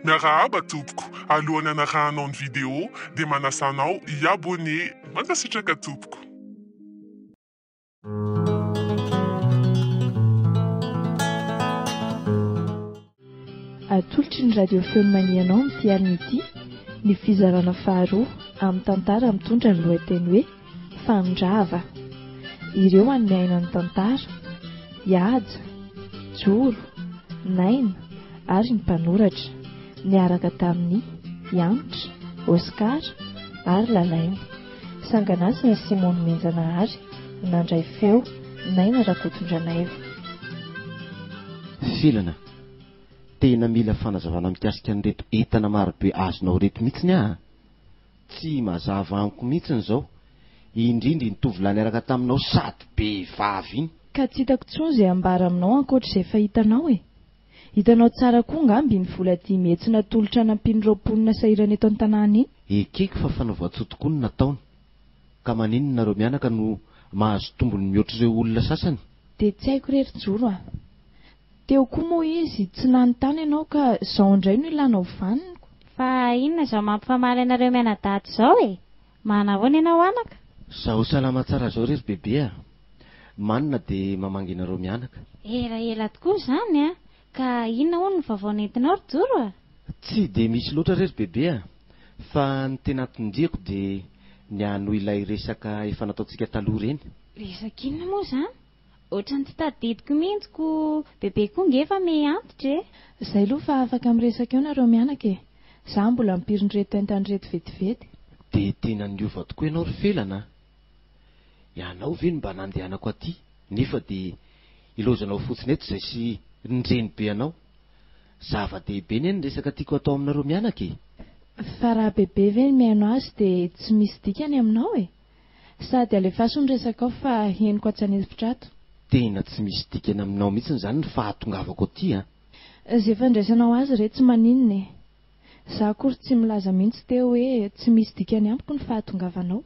Miarahaba tompoko, alohan'ny anaranao ny vidéo dia manasanao i-abonné. Mankasitraka tompoko. Atolotry ny radio feony manianao amin'ity alina ity ny fizarana faharoa amin'ny tantara mitondra ny lohateny hoe fandrava. Ireo an'ny ainan'ny tantara, Ihaja, Joro, Naina ary ny mpanoratra, niaraka tamin'ny Ianitra, Oscar ary Lalainy. Sanganasina Simony Menjanahary, nandray feo Naina Rakotondranaivo. Filana, tena mila fanazavana mikasika an'ireto entana marobe azonao reto mihitsiny a. Tsy mazava amiko mihitsiny izao, indrindra ny tovolahy niaraka taminao sady be vavy iny. Ka tsy hitako intsony izay ambara aminao ankoatr'izay fahitanao e. Hitanao tsara koa ngamby ny vola 10 mihetsy natolotra nampiany roapolona sahirana eto an-tanàna iny. Ekeko fa fanaova-tsoa tokoa no nataony. Ka maninona nareo mianaka no mahazo tombony mihoatra ireo olona sasany? Dia tsy haiko rery Joro a. Teo koa moa izy tsy nanontany ianao ka izao indray no ilanao vaniko. Fa inona izao mampifamaly anareo mianadaty izao e? Manavoana ianao anaka? Zaho salama tsara izao rery bebe a. Manina dia mamangy ianareo mianaka. Ela tokoa izany a. Ka inona hono ny vaovao nentinao ry Joro a? Tsy dia misy loatra rery bebe a. Fa ny tena tondriako dia ny hanohy ilay resaka efa nataontsika taloha ireny. Resaka inona moa izany? Ohatrany tsy tadidiko mihitsiko bebe koa ngefa me antitra e. Izay aloha fa afaka miresaka eo nareo mianaka e. Izaho mbola mpirin-dreto entany-reto vetivety. Dia tena niova tokoa ianao ry Felana. Ianao ve no mba nandehanako aty nefa dia ilozanao fotsiny eto izay sy nireny be anao. Zava-dehibe ny resaka tiako atao aminareo mianaka e. Fa raha bebe ve ny mihaino azy dia tsy misy dikany aminao e. Sady alefaso ny resaka ao fa henoko atsanezitra ato. Tena tsy misy dikany aminao mihitsy izany ny fahatongavako aty a. Izay fandraisanao azy re tsy maninona e. Izaho akory tsy milaza mihitsy teo hoe tsy misy dikany amiko ny fahatongavanao.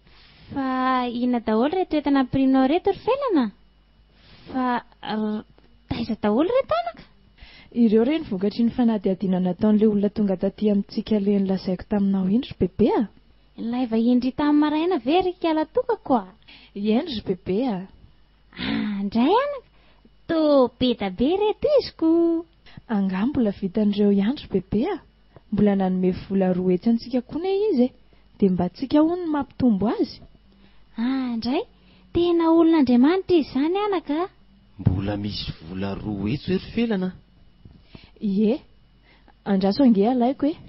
Fa inona daholo reto entana ampirinao reto ry Felana? Fa taiza daholo reto anaka? Ireo re ny vokatry ny fanadihadiana nataon'ilay olona tonga taty amintsika le nilazaiko taminao indry bebe a. Ilay vahindry tamin'ny maraina ve ry kiala tokako a? Iendry bebe a. Andray anaka, to beta be reto iziko. Anga mbola vitan'ireo iandry bebe a. Mbola nanome vola 2 hetsy antsika koa ne izy e. Dia mba tsika hono ny mampitombo azy. Andray, tena olon'Andriamanitra izy izany anaka. Mbola misy vola 2 hetsy ry Felana. Ie, andraso ange alaiko e.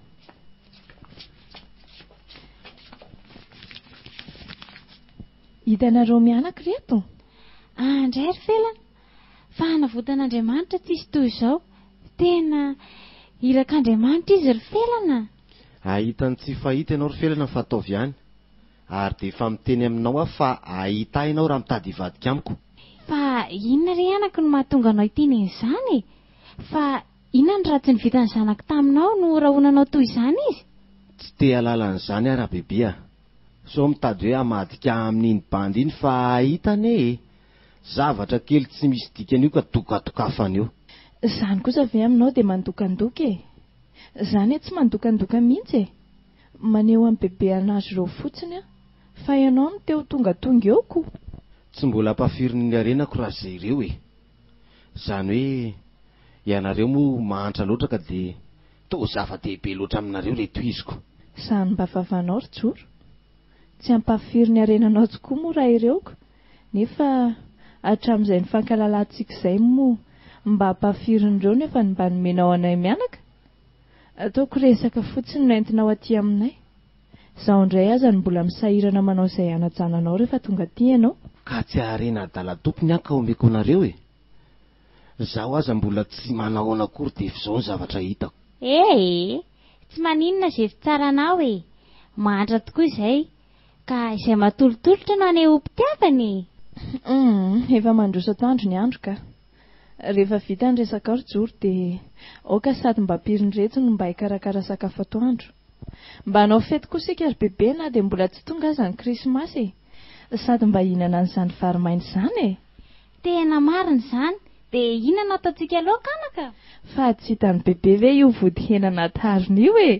Hitanareo mianaka reto? Andray ry Felana, fa navotan'Andriamanitra tsisy toy izao. Tena irak'Andriamanitra izy ry Felana. Ahitany tsy fahita ianao ry Felana fa ataovy ihany. Ary dia efa miteny aminao aho fa ahita ianao raha mitady hivadika amiko. Fa inona ry anaka no mahatonga anao iteny izany? Fa inona ny ratsy ny vitan'ny zanaka taminao no rahonanao toy izany izy? Tsy te halalan'izany raha bebe a. So mitady hoe hamadika amin'iny bandy iny fa ahitane e. Zavatra kely tsy misy dikany io ka tokatokafany eo. Izany kosa ve aminao dia mandokandoka e. Izany e tsy mandokandoka mihitsy e. Maneho amin'ny bebe anazy ireo fotsiny a. Fa ianao no teo tongatonga eo ko. Tsy mbola ampafirin'ny arenako raha izay ireo e. Izany hoe ianareo moa mahantra loatra ka dia to zava-dehibe loatra aminareo reto iziko. Izany mba vavanao ry Joro. Tsy ampafirin'ny arenanao tokoa moa raha ireoko. Nefa hatramin'izay ny fankalalantsika izay moa mba ampafirin'ireo nefa mba nomenao anay mianaka. Ataoko resaka fotsiny no entinao aty aminay. Izaho indray aza ny mbola misahirana manao izay anajananao rehefa tonga aty ianao. Ka tsy harena adala tompony anka omeko anareo e. Izaho aza mbola tsy manao anakory dia izao ny zavatra hitako. Tsy maninona izay fitsaranao e. Mantra tokoa izay. Ka izay matolotolotra no aneho mpitiavany. Efa mandroso atoandro ny andro ka. Rehefa vita ny resaka ao ry Joro dia aoka sady mba pirin-dretsy no mba hikarakara sakafo atoandro. Mba hanao fety koa sika ry bebe na dia mbola tsy tonga aza ny Krismasy e. Sady mba hihinana an'izany vary maina izany e. Tena marina izany. Dia inona ataontsika laoka anaka? Fa tsy hitany bebe ve io vody hena natariny io e?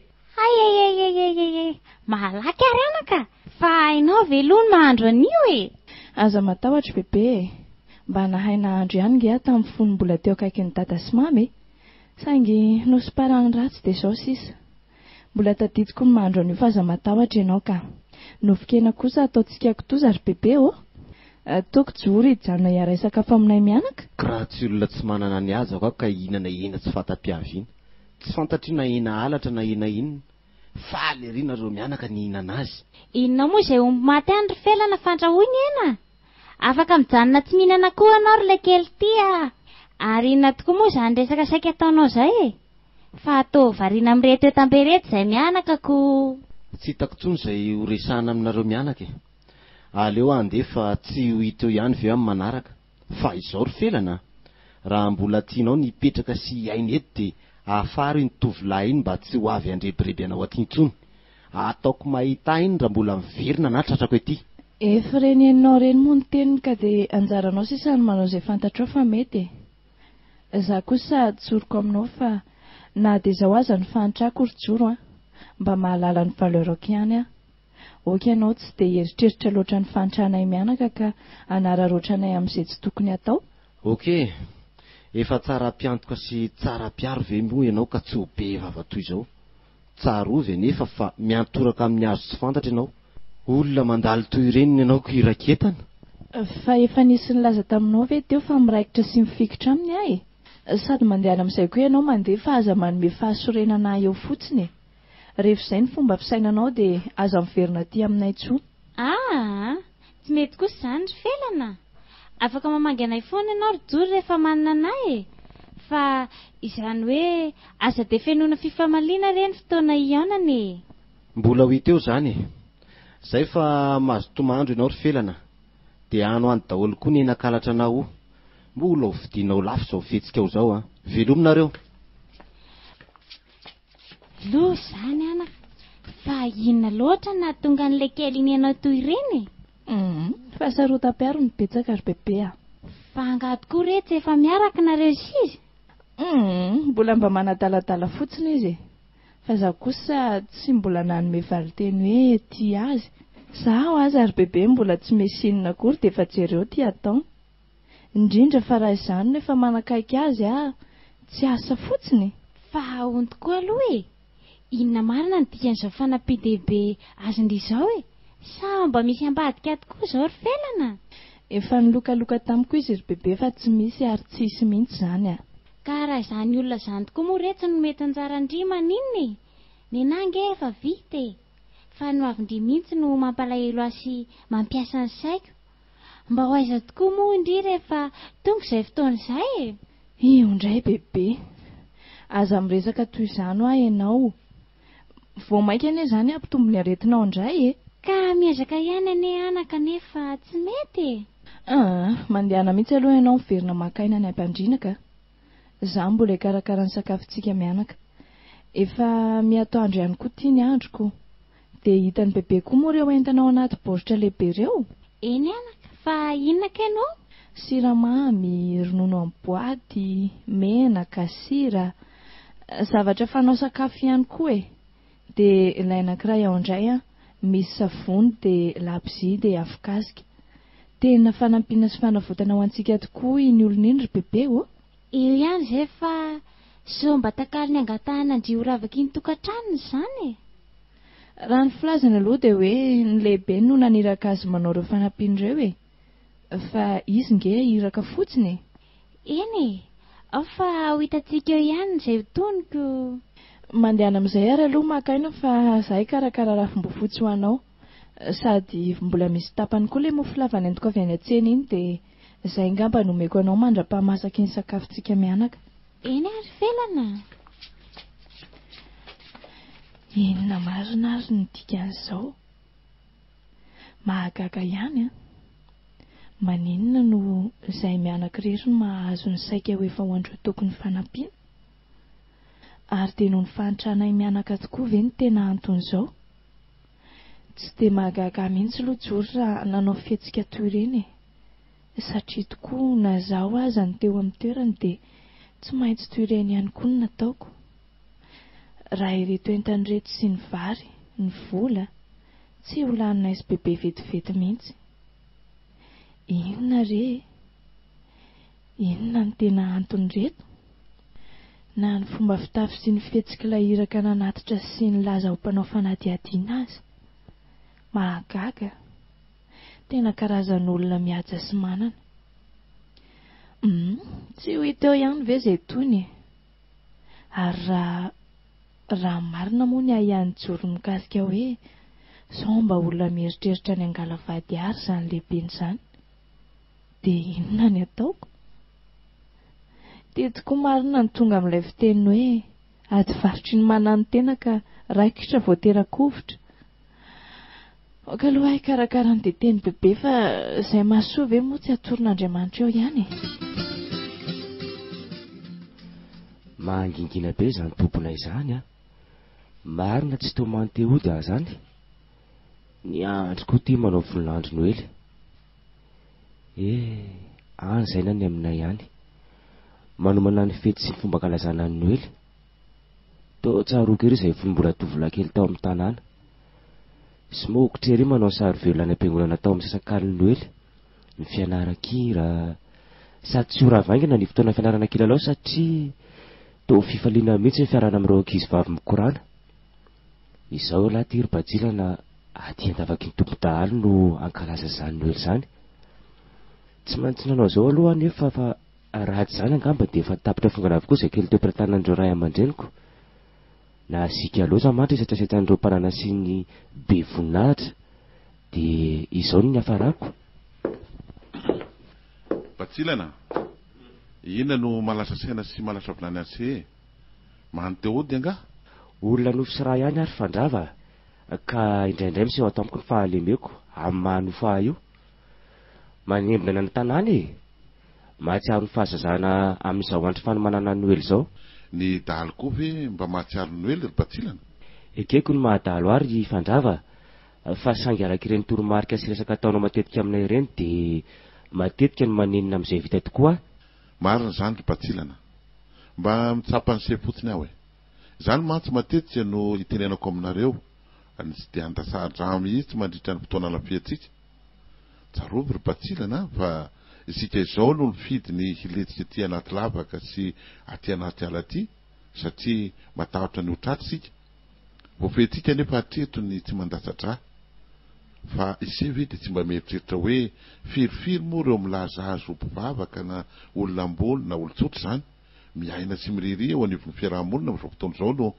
Ay, malaky ary anaka. Fa hainao veloa mahandro an'io e. Aza matahotra bebe, mba nahay nahandro ihany nge tamin'ny fony mbola teo akaikin'ny dada sy mamy e. Saingy nosy parany ratsy dia izao sisa. Mbola tadidiko ny mahandro an'io fa aza matahotra ianao ka. Nofon-kena kosa ataontsika kitoza ry bebe o. Ataoko jory hijanona iara sakafo aminay mianaka. Raha tsy olona tsy manana ny azy aho ka hihinana hena tsy fanta-piaviana. Tsy fantatry na hena alatra na hena inona. Faly ery nareo mianaka ny hihinana azy. Inona moa izay omby maty any ry felana fandrahoiny ena? Afaka mijanona tsy mihinana koa anao ry kely tia. Ary inona tokoa moa izany resaka saika ataonao izay e? Fa atao variana amin'ireto tampereto izay mianaka ko. Tsy hitako intsony izay ho resahana aminareo mianaka e. Aleo andefa tsy ho hita eo ihany ve amin'ny manaraka. Fa izao ry felana, raha mbola tianao nipetraka sy ainy eto dia ahafaro iny tovolahy iny mba tsy ho avy andrebireby anao aty intsony. Ataoko mahita iny raha mbola miverina na tratrako ety. Efa renenao reny moa ny teniny ka dia anjaranao sisa ny manao izay fantatrao fa mety e. Za kosa tsoriko aminao fa na dia izao aza ny fantrako ry joro mba mahalala ny valeurako ihany a. Oka ianao tsy dia heritreritra loatra ny fantranay mianaka ka anararoatranay amin'izay tsy tokony atao. Oke, efa tsara mpiantoka sy tsara mpiaro ve moa ianao ka tsy ho be vava toy izao. Tsara ovy nefa fa miantoraka amin'ny hazo tsy fantatra ianao. Olona mandalo toy ireny ianao ko iraketana. Fa efa nisy ny laza taminao ve teo fa miraikitra sy mifikitra aminy ahy e. Sady mandeha amin'izay koa ianao mandeha fa aza manome fahasorenana eo fotsiny e. Rehefa izay ny fomba fisainanao dia aza miverina aty aminay tsoa. Tsy mety kosa izany ry felana. Afaka mamangy anay foana ianao ry joro rehefa manana anay e. Fa izany hoe aza dia fenoana fifamaliana ireny fotoana iaonana e. Mbola ho hita eo izany e. Izay fa mazotoa mahandro ianao ry felana, dia ano any daholo koa ny henan-kalatra anao. Mbola ho vidianao lafo izao fihetsika ao izao velominareo. Lo izany anaka. Fa inona loatra na tonga an'ilay kely iny ianao toy ireny e. Fa sarotam-piaro ny betsaka ry bebe a. Fa angady koa rehetra efa miaraka nareo izy. Mbola mba manadaladala fotsiny izy e. Fa za kosa tsy mbola nanome valiteny hoe tia azy. Zaho aza ry bebe mbola tsy mesinina akory dia efa jereo tia atao. Indrindra fa raha izany nefa manakaiky azy tsy asa fotsiny. Fa onto koa aloha e. Inona marina ny dikan'izao fanampin-dehibe azony izao e. Sa mba misy ambadika tokoa izao ry felana. Efa nilokaloka tamiko izy ry bebe fa tsy misy ary tsy hisy mihitsy izany a. Ka raha izany olona izany tokoa moa rehetra no mety anjara andrimana inona e. Ny nange efa vita e. Fa no avy-ndry mihitsy no mampalahelo azy sy mampiasa ny saiko. Mba ho aiza tokoa moa indry rehefa tonga izay fotoana izay e. Io indray bebe. Aza miresaka toy izany ho ianao. Vao maika ane izany ampitombo ny aretinao indray e. Ka miezaka ihany ane anaka nefa tsy mety e. Mandehana mihitsy aloha ianao miverina makaina ny ampandrinaka. Za mbola hikarakara ny sakafontsika mianaka. Efa miato andro ihany koa tia ny androko. Dia hitany bebe koa moa ireo entanao anaty baoritra lehibe ireo. Eny anaka, fa inona ka ianao? Siramamy, ronono amin'ny boaty, menaka, sira, zavatra fanao sakafo ihany koa e. Dia ilay anankiray ao indray misy savony dia labzy dia afokasika. Tena fanampiana sy fanavotana ho antsika tokoa iny olona iny ry bebe o. Io ihany izay fa so mba takalo ny angatahana andrio ravaka iny tokantranony izany e. Raha ny filazana aloha dia hoe ny lehibe no naniraka azy manao ireo fanampiana ireo e. Fa izy nge iraka fotsiny. Eny e. Ao fa ho hitantsika eo ihany izay toniko. Mandehana amin'izay ary aloha makaina fa izahay karakara rafim-boafotsy ho anao. Sady mbola misy tapany koa ilay mofo lava nentiko avy any an-tsena iny dia izay ngamba nomeko anao mandra-pahamasaka iny sakafontsika mianaka. Eny ary felana. Inona marina ary ny dikan'izao. Mahagaga ihany maninona no izay mianaka irery no mahazo ny saika ho efa ho andro tokony fanampiana. Ary dia noho ny fahantranay mianaka tokoa ve ny tena antony izao. Tsy dia mahagaga mihitsy loha joro raha nanao fihetsika toy ireny e. satria tokoa na zaho aza ny teo amin'ny toerany dia tsy maintsy toy ireny ihany koa ny nataoko. Raha ireto entan'ireto sy ny vary, ny vola, tsy ho lanina SBB vetivety mihitsy. Inona re? Inona ny tena antony reto? Na ny fomba fitafy sy ny fihetsik'ilay iraka nanatitra sy ny laza ho mpanao fanadihadiana azy. Mahagaga. Tena karazan'olona mihaja sy manana. Tsy ho hita eo ihany ve izay tony? Ary raha marina moa ny ahian'ny joro mikasika hoe sao mba olona mieritreritra ny angala vady ary izany lehibeny izany, dia inona ny ataoko? Dia tokoa marina ny tonga amin'ilay fiteniny hoe ady varotry ny manano tena ka raikitra vao tera-kovitra. Ka aloha hay karakara ny deteny bebe fa izay mahasoa ve moa tsy atoron'Andriamanitra eo ihany? Mahangingina be izany tompona izany a. Marina tsy toa manontehody aho zany. Ny andro koa tia manao voninandro Noely. An'izay ny aminay ihany. Manomana ny fety sy ny fomba kalazana ny Noely. Toa tsaroako ery izay volombola tovolahy kely tao amin'ny tanàna. Sy mokotra ery manao sary velona ny am-piangonana tao amin'ny sasak'aliny Noely. Ny fianaran-kira. Sady tsy ho ravaingana ny fotoana fianarana kilalao satria toa fifaliana mihitsy ny fiarana amin'ireo ankizy vavy mikorana. Izao lahy ry Bajilana aty an-davaky ny tompo-dahalo no ankalaza izany Noely izany. Tsy maintsy nanao izao aloha nefa fa ratsy izany angamba dia efa tapitra fongana avokoa izay kely teo am-pitanan'ireo ray aman-dreniko. Na sika loatra mantra isetrasetran'ireo mpanana sy ny be voninahitra. Dia izao ny hafarako. Bajilana, inona no malasa saina sy malasa volany ase? Manontehody anga? Olona nofo sy raha ihany ary fandrava. Ka indraindray miseho ato amiko ny fahalemeko amin'ny mahanofa io. Manembona ny tanàna e. Mahatsiaro ny fahazazana amin'izao andro fanomanana ny Noely izao. Ny dahalo koa ve mba mahatsiaro ny Noely ry Bajilana? Ekeko ny mahadahalo ary fandrava. Fa saingy araka ireny toromarika sy resaka ataonao matetika aminay ireny dia matetika ny manenina amin'izay vita tokoa. Marina izany ry Bajilana. Mba mitsapa ny sefotsiny aho e. Izany mantsy matetika no itenenako aminareo. Ny tsy dia andasahadra mihitsy mandritra ny fotoana lafiantsika. Tsarovy ry Bajilana fa isika izao no mifidy ny hiletsika aty anaty lavaka sy aty anaty ala aty satria matahotra ny hotraty sika. Voafehintsika nefa hatreto ny tsy mandasa-dra. Fa iseve dia tsy mba mieritreritra hoe firifiry moa ireo milaza azo mpivavaka na olona ambony na olon-tsotra izany. Miaina sy miriry eo anivon'ny fiarahamonina amin'izao fotoana izao no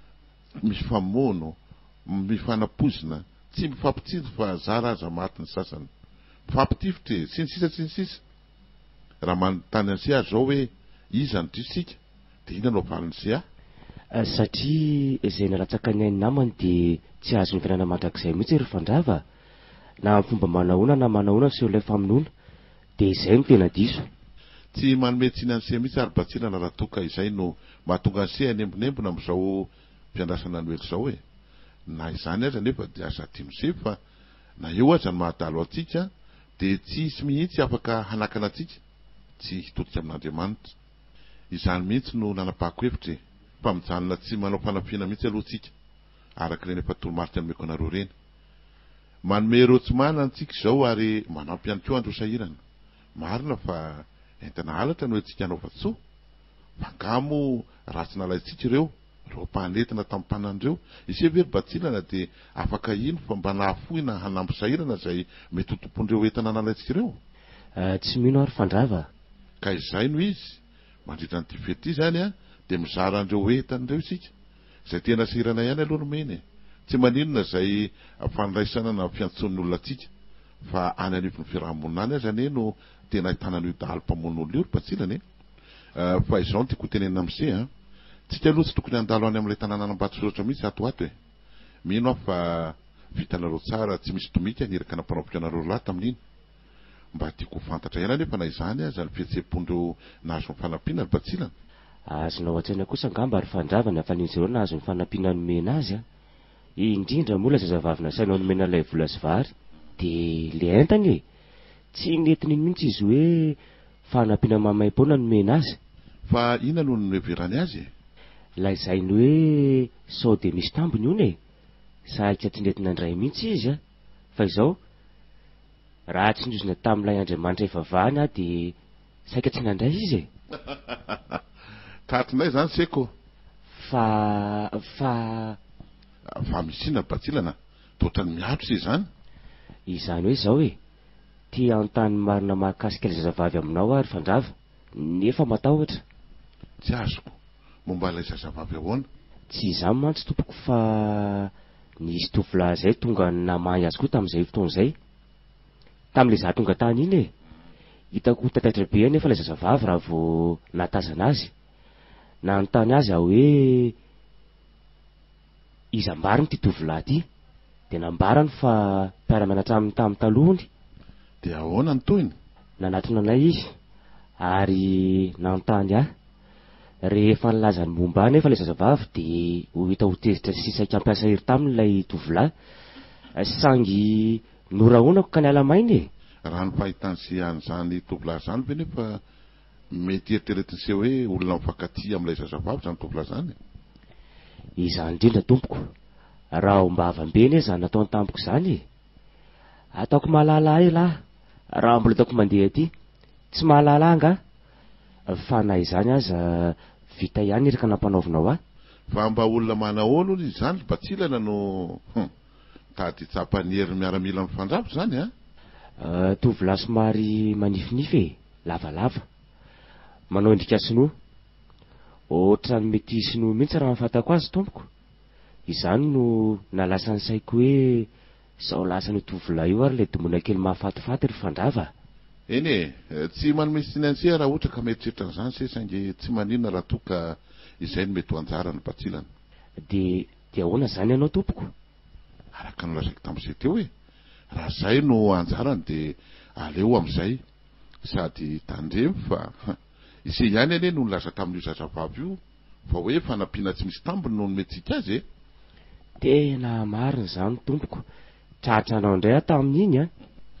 mifamono, mifanapozina, tsy mifampitsiry fa zara aza maty ny sasany. Mifampitifitra sy ny sisa sy ny sisa. Raha manontany an'se azy zao hoe iza ny drisika dia inona no avalony se aho? Satria izay nalatsaka ny ainy namany dia tsy azo ny fiainana mandrakizay mihitsy ry fandrava. Na amin'ny fomba manahoana na manahoana sy ilay famonoana. Dia izay no tena diso. Tsy manome tsiny an'se mihitsy ary Bajilana raha toka izay no mahatonga an'se hanembonembona amin'izao mpiandrasana Noely izao e. Na izany aza nefa dia aza dimose fa na eo aza ny mahadalo antsika dia tsy hisy mihitsy afaka hanakana antsika tsy hitodika amin'Andriamanitra. Izany mihitsy no nanapahako hevitra fa mijanona tsy manao fanampiana mihitsy aloha tsika araka ireny efa toromarika nomeko anareo reny. Manome rotsimana antsika izao ary manampy ihany koa andro sahirana. Marina fa entana halatra no antsika hanao vatsoa. Fangamo ratsy nalaitsika ireo mpanentina tamin'ny mpanan'ireo. Isevery Bajilana dia afaka ino fa mba nahafohina hanampy sahirana izay mety ho tompon'ireo entana nalaitsika ireo. Tsy mino ary fandrava. Ka izay no izy mandritra n'ity fety izany dia mizara an'ireo entan'ireo isika izay tena sahirana ihany aloha no meny. Tsy maninona izay fandraisana na fiantson'ny olona atsika fa any anivon'ny fiarahamonina any aza no tena ahitana an'io dahalo mpamon'olona io ry Bajilana. Fa izao no tiako tenenina amin'se tsika aloha tsy tokony handalo any amin'ilay tanàna Ambatosorotra mihitsy ato e. Mino aho fa vitanareo tsara tsy misy tomika niraka nampanaopika anareo lahy tamin'iny. Mba tiako fantatra ihany nefa na izany aza ny fihetsepon'ireo nahazo ny fanampiana ry Bajilana. Azonao an-tsaina kosa angamba ary fandravana fa ninzy ireo nahazo ny fanampiana nomena azy indrindra mola zazavavy nasainao nomena ilay vola sy vary dia le entany tsy netiny mihitsy izy hoe fanampiana mamay-pona nomena azy. Fa ina no noeverany azy? Lay izay ny hoe sao de misy tambony io ne, saika tsy netina indray mihitsy izy a. Fa izao raha tsy ndrozina tamin'ilay Andriamanitra efa vahany a dia saika tsy nandray izy e. Tatrinay zany seko. Fa misina Batsilana, totrany miatro sy izany. Izany hoe zao e, tia antany marina mahakasika ilay zazavavy aminao ary fandrava, nefa matahotra. Tsy azoko, momba ilay zazavavy ahoana? Tsy izany mantsy tompoko, fa nisy tovolahy zay tonga namahy azy koa tamin'izay fotoan'izay. Tamin'ilay za tonga tany iny e, hitako tataitra be nefa ilay zazavavy raha vao natazana azy. Nanontany azy aho hoe iza ambariny ty tovolahy ty, dia nambarany fa mpiara-mianatra aminy tamin'ny talohany. Dia ahoana ny toyiny? Nanatona anay izy ary nanontany aho. Rehefa nilazany momba nefa ilay zazavavy dia ho hita ho tezitra sy saika ampiasa hery tamin'ilay tovolahy, sangy norahonako ka niala mainy e. Raha ny fahitany sy an'izany tovolahy zany ve nefa mety eritreretiny se hoe olona mifankatia amin'ilay zazavavy zany tovolahy zany? Izany indrindra tompoko, raha ho mba avam-be ne zany nataony tampoko zany e. Ataoko mahalala ela raha mbola ataoko mandeha aty, tsy mahalala anga. Fa na izany aza vita ihany erika nampanaovinao ahy. Fa mba olona manahoana izy zany Batsilana no tady tsapany hery miaramila mifandrafo zany a? Tovolahy somary manifinify e, lavalava, manao endrika sinoa, ohatrany mety sinoa mihitsy raha mahafantako azy tompoko. Izany no nalasa ny saiko hoe sao lasa ny tovolahy io ary le domona kely mahafatifaty ry fandrava. Eny e, tsy manome sinanse raha ohatra ka mieritreritra an'izany se saingy tsy maninona raha toka izay no mety ho anjara ny Batsilana. Dia ahoana zany ianao tompoko? Araka no lazaiko tamin'izay teo e, raha zay no anjarany dia aleo amin'izay, sady tandremy fa izay ihany ane no nilaza tamin'io zazavavy io fa hoe fanampiana tsy misy tambiny no nometsika azy e. Tena marina zany tompoko, tratranao indray aho tamin'iny a.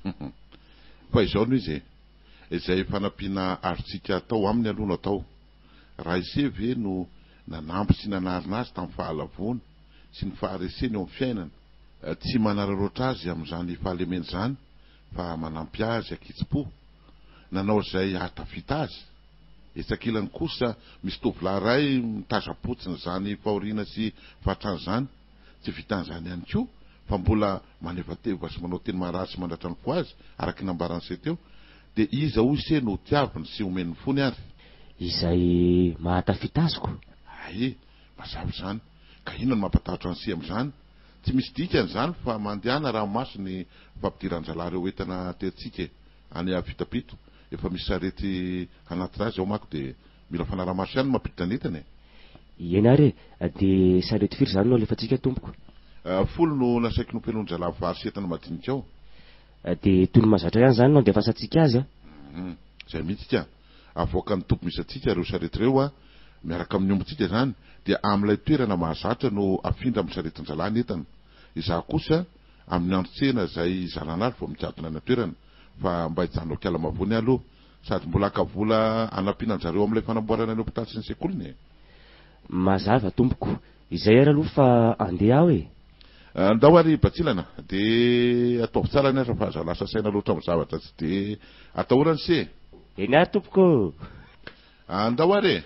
Fa izao no izy e, izay fanampiana azotsika atao aminy aloha no atao. Raha ise ve no nanampy sy nanarina azy tamin'ny fahalavony sy ny fahareseny eo amin'ny fiainana, tsy manararoatra azy amin'izany fahalemena zany, fa manampy azy akitsy-po, nanao izay ahatafita azy. Etsakilany kosa misy tovolahy ray mitazapotsiny zany fahoriana sy fatrany zany, tsy vitan'izany ihany koa, fa mbola manevateva sy manao teny marary sy mandratra ny fo azy araka nambarany se teo, dia iza hoy se no tiaviny sy omen'ny fony ary. Izay mahatafita azoko? Ae, mazava zany, ka inona no mampatahotra an'se amin'izany? Tsy misy dikany zany fa mandehana raha maso ny fampidiran-jalahy ireo entana tentsika any avitapito. Efa misy sarety anaty azy ao mako dia mila fanaramaso ihany mampiditra netana e. Eny ary e, dia sarety firy zany no alefatsika tompoko? 10 no nasaiky nompenon'jalahy vary sy entana madinika ao. Dia toy ny mahazatra ihany zany no andefasantsika azy a? Zay mihitsy ka, avoaka ny tompo misy atsika ireo sarety ireo a, miaraka amin'ny ombotsika zany, dia amin'ilay toerana mahazatra no afindra amin'ny saretin-jalahy netana. Izaho kosa amin'ny andro-tsena izay zanan'ary vao mikatona ny toerana, fa mba hijanona kiala mavony aloha, sady mbola haka vola anampinan-jareo amin'ilay fanamboarana ny hopitaly sy ny sekoliny e. Mazava tompoko, izay ary aloha fa andeha aho e. Andao ary Batsilana, dia ataovy tsara ny aza fa aza lasa saina loatra amin'ny zavatra tsy dia atahorany se. Eny ary tompoko. Andao ary e.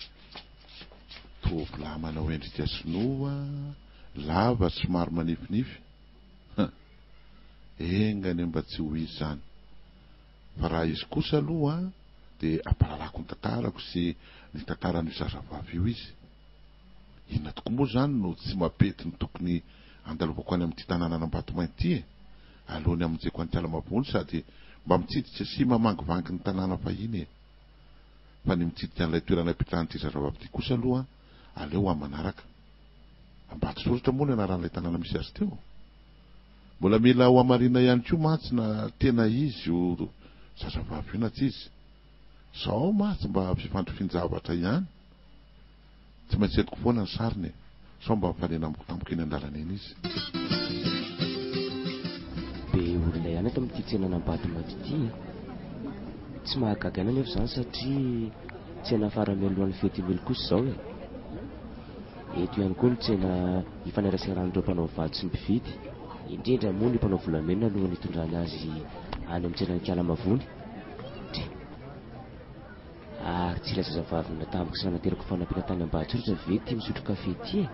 Tovolahy manao endrika sinoa, lava somary manifinify. Engany mba tsy ho izy zany. Fa raha izy kosa aloha dia ampalalako ny tantarako sy ny tantaran'io zazavavy io izy. Inona tokoa moa zany no tsy mapety ny tokony andalovako any amin'ity tanàna Ambatomaiky ity e, alohany amin'izay any Talamabony, sady mba mitsidika sy mamangivangy ny tanàna fahiny e. Fa ny mitsidika an'ilay toerana ipetrahan'ity zazavavy ity kosa aloha aleo amin'ny manaraka. Ambatsoratra moa ny anaran'ilay tanàna misy azy teo. Mbola mila ho amarina ihany koa mantsy na tena izy io zazavavy io na tsy izy. Sao mantsy mba fifandrofinjavatra ihany. Tsy maintsy entiko foana ny sariny, sao mba mifanena tampoka eny an-dalana eny izy. Be olona ihany eto amin'ity tsena Ambatolampy ity. Tsy mahagaga ihany anefa izany satria tsena farany alohan'ny fetin'olo kosa izao e. Eto ihany koa ny tsena ifaneraseran'ireo mpanao vady sy ny mpividy, indrindra moa ny mpanao volamena alohan'ny hitondrany azy any amin'ny tsenan'Ankalamavony. Ary tsy ilay zazavavy natambiko sy naterako fanampiana tany Ambatolampy ve tia misotro kafe ity e?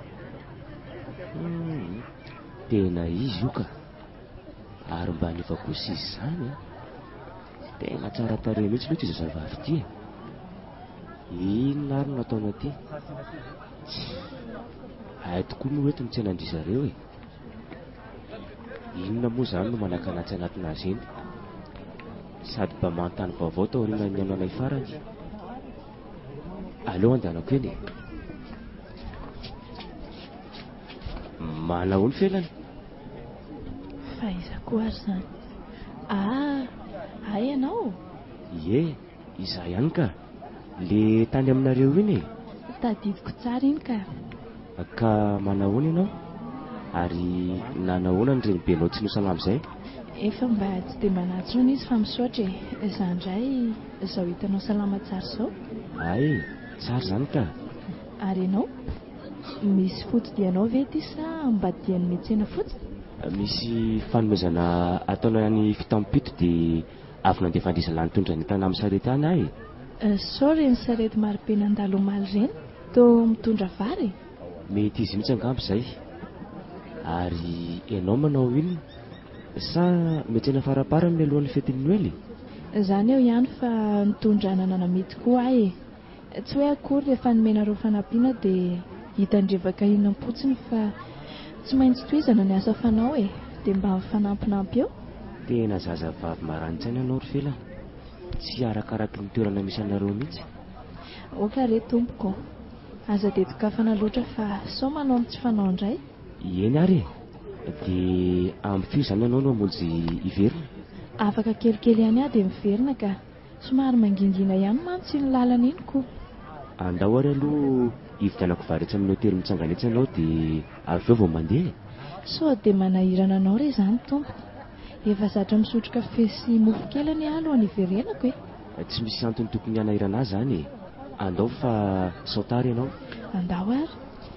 Tena izy io ka. Ary mba nefa kosa izy izany tena tsara tarehy mihitsy aloha ity zazavavy ity e. Inona ary no nataony aty? Ay tokoa no eto ny tsenandry zareo e. Inona moa izany no manakanatsy anatin'azy eny? Sady mba manontany vaovao tao aoriana ny ananay farany. Aleo andehanako eny e. Manao ny felany? Faizako ary izany. Ay ianao? Ie, izaho ihany ka. Le tany aminareo iny e. Tadidiko tsara iny ka. Ka manahoana ianao? Ary nanahoana ny renibenao tsy nosalama izay? Efa mba tsy dia manatsona izy fa misaotra e. Izany indray izao hitanao salama tsara izao. Ay, tsara izany ka. Ary ianao? Misy fotodianao ve ity sa mba diany mihetsena fotsiny? Misy fanomezana ataonao any fitampito dia avy nandefa andriza lany tondra ny entana amin'ny sarety any ahy. Sao reny sarety marobe nandalo omaly ireny toa mitondra vary? Mety izy mihitsy angamba izay. Ary ianao manao inona? Sa metsena farapara mialohan'ny fetin'ny Noely? Izany eo ihany fa nitondra anana mety koa ahy e. Tsy hoe akory rehefa nomenareo fanampiana dia hitandrevaka inam-potsiny fa tsy maintsy tohizana ny asa fanao e. Dia mba mifanampinampy eo. Tena zazavavy maranitsaina ianao ry felana. Tsy arakaraky ny toerana misy anareo mihitsy. Oka re tompoko. Aza dedikafana loatra fa sao manao amin'ny tsy fanao indray. Eny ary e. Dia amin'ny fio izany ianao no hamonjy hiverina? Afaka kelikely ihany aho dia miverina ka. Somary mangingina ihany mantsy ny lalana iny koa. Andao ary aloha hividianako varetsy amin'ny hotely mitsanganetsy ianao dia avy eo vao mandeha. Sao dia manahirana anao re izany tompoko. Efa zatra misotro kafe sy mofo kely any alohan'ny hiverenako e. Tsy misy antony tokony hanahirana azy izany e. Andao fa sao tara ianao. Andao ary.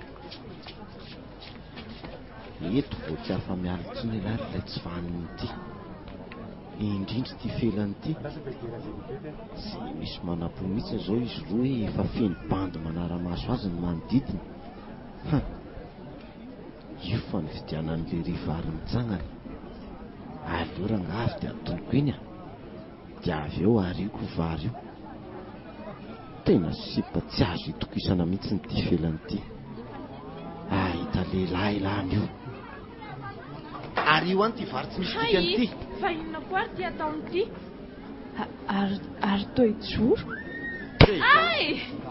Eto vao tsy afa-mialitsiny ilay ilay tsy vanin'ity. Indrindra ity felanyity. Tsy misy manapo mihitsy izao izy roa hoe efa feno bandy manara-maso azy ny manodidina. Io fa ny fidianan'ilay rivary mitsangana. Aleo rangavy dia atonoko eny dia avy eo ariako vary io. Tena sipa tsy azo hitokisana mihitsy nyity felanyity. Ahita lehilahy ilany io. Ary io any ty vary tsy misy dikanyity. Fa inona koa ary ty ataon'ity? Ary toy joro. Ay!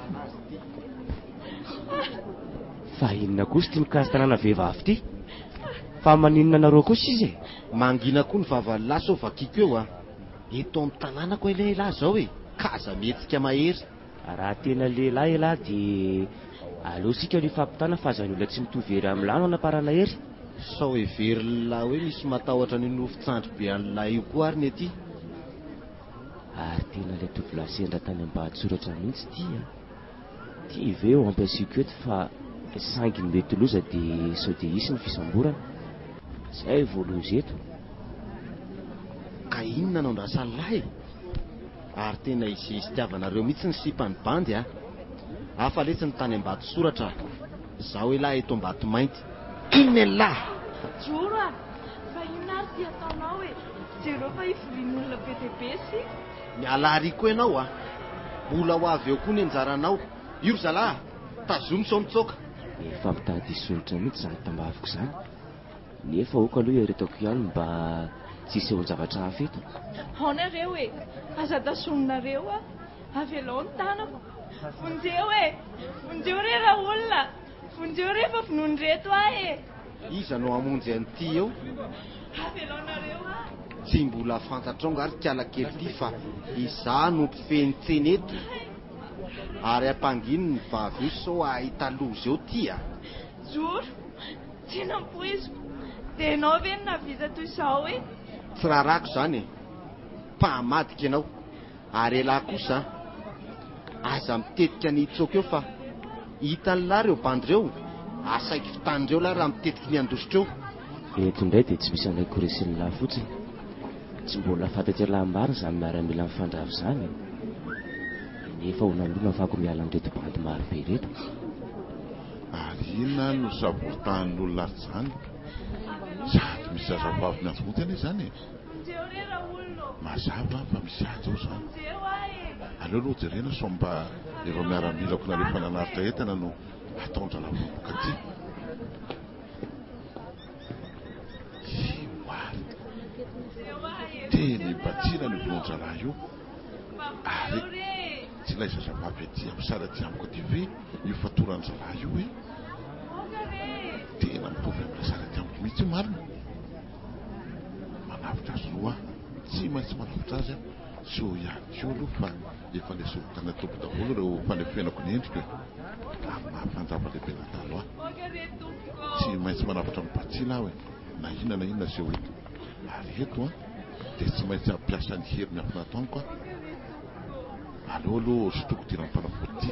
Fa inona kosa ty mikasy tanàna vehivavy ty? Fa maninona nareo kosa izy e? Mangina koa ny vavany lahy sao vakiko eo eto amin'ny tanànako ilay lahy zao e. Kaza mihetsika mahery. Raha tena lehilahy lahy dia aleo sika ny fampitana fa aza ny olona tsy mitovy hery amin'ny lano anaparana hery. Sao hevery lahy hoe misy matahotra ny nofon-tsandry be an'lahy io koa ary ny aty. Ary tena ilay tovolahy sendra tany Ambatsoratra mihitsy tia. Tia ve eo ampiasiko eto fa sangy mety loza dia sao dia hisy ny fisamborana. Izay voaloza eto. Ka inona no andrasany lahy? Ary tena isitiavanareo mihitsy ny sipany bandy hafa lesy ny tany Ambatsoratra. Zaho lahy eto Ambato-mainty. Inona lahy? Joro fa inona ary ty ataonao e? Jereo fa hivorian'olona be dia be si. Miala ary koa ianao mbola ho avy eo koa ny anjaranao. Io ry zalahy, tazomy sao mitsoaka. Efa mitady solitra mihitsy izany tambaviko izany. Nefa oka aloha iaretako ihany mba tsisy eo zavatra hafa eto. Aonareo e, aza tasononareo avelao ny tanako. Vonjeo e, vonjeo re raha olona. Vonjeo rehefa vonoiny reto e. Iza no hamonjy an'ity eo? Avelanareo Tsy mbola fantatrao ary kiala kely ity fa izaho no mpifenitseny eto. Ary ampangino ny vavy io sao ahita loza eo ty Joro, tsy nampoiziko. Dia ianao ve navita toy izao e? Tsy raharako zany mpahamadika ianao ary elahy kosa aza mitetika ny itsoka eo fa hitan'ny lahy reo bandreo asaiky fitandreo lahy raha mitetika ny andositra eo. Eto indray dia tsy misy anay koresin'ny lahy fotsiny, tsy mbola fantatry lahy-marina izany miaramila amin'ny fandrava izany, nefa ho nalona fako miala amin'reto bandy maro be reto. Ary inona no savotahan'olona zany sady misy zazavavy miantsomota ane zany mazava fa misy azy ao zany. Aleo aloha jerena so mba ireo miaramilako nareo fananaritra entana no ataondralavoboka ty. Ioary teny batsina ny volondralahy io ary tsy ilay zazavavy aty amin'ny sara ty amiko ty ve io fatoran'zalahy io tena mitovy amin'ilay sara ty amiko mihitsy io marina. Manavitra azy roa tsy maintsy manavitra azy so ihany keo aloha fa efa le sorotana tompo daholo reo fanefenako ny endrika mahafanjava lehibe natalo aho. Tsy maintsy manavatra amin'ny batsila aho na inona zay ho eto ary eto dia tsy maintsy ampiasa ny hery miafina taoniko aleo aloha sotroko tiran'ny fanafody ty.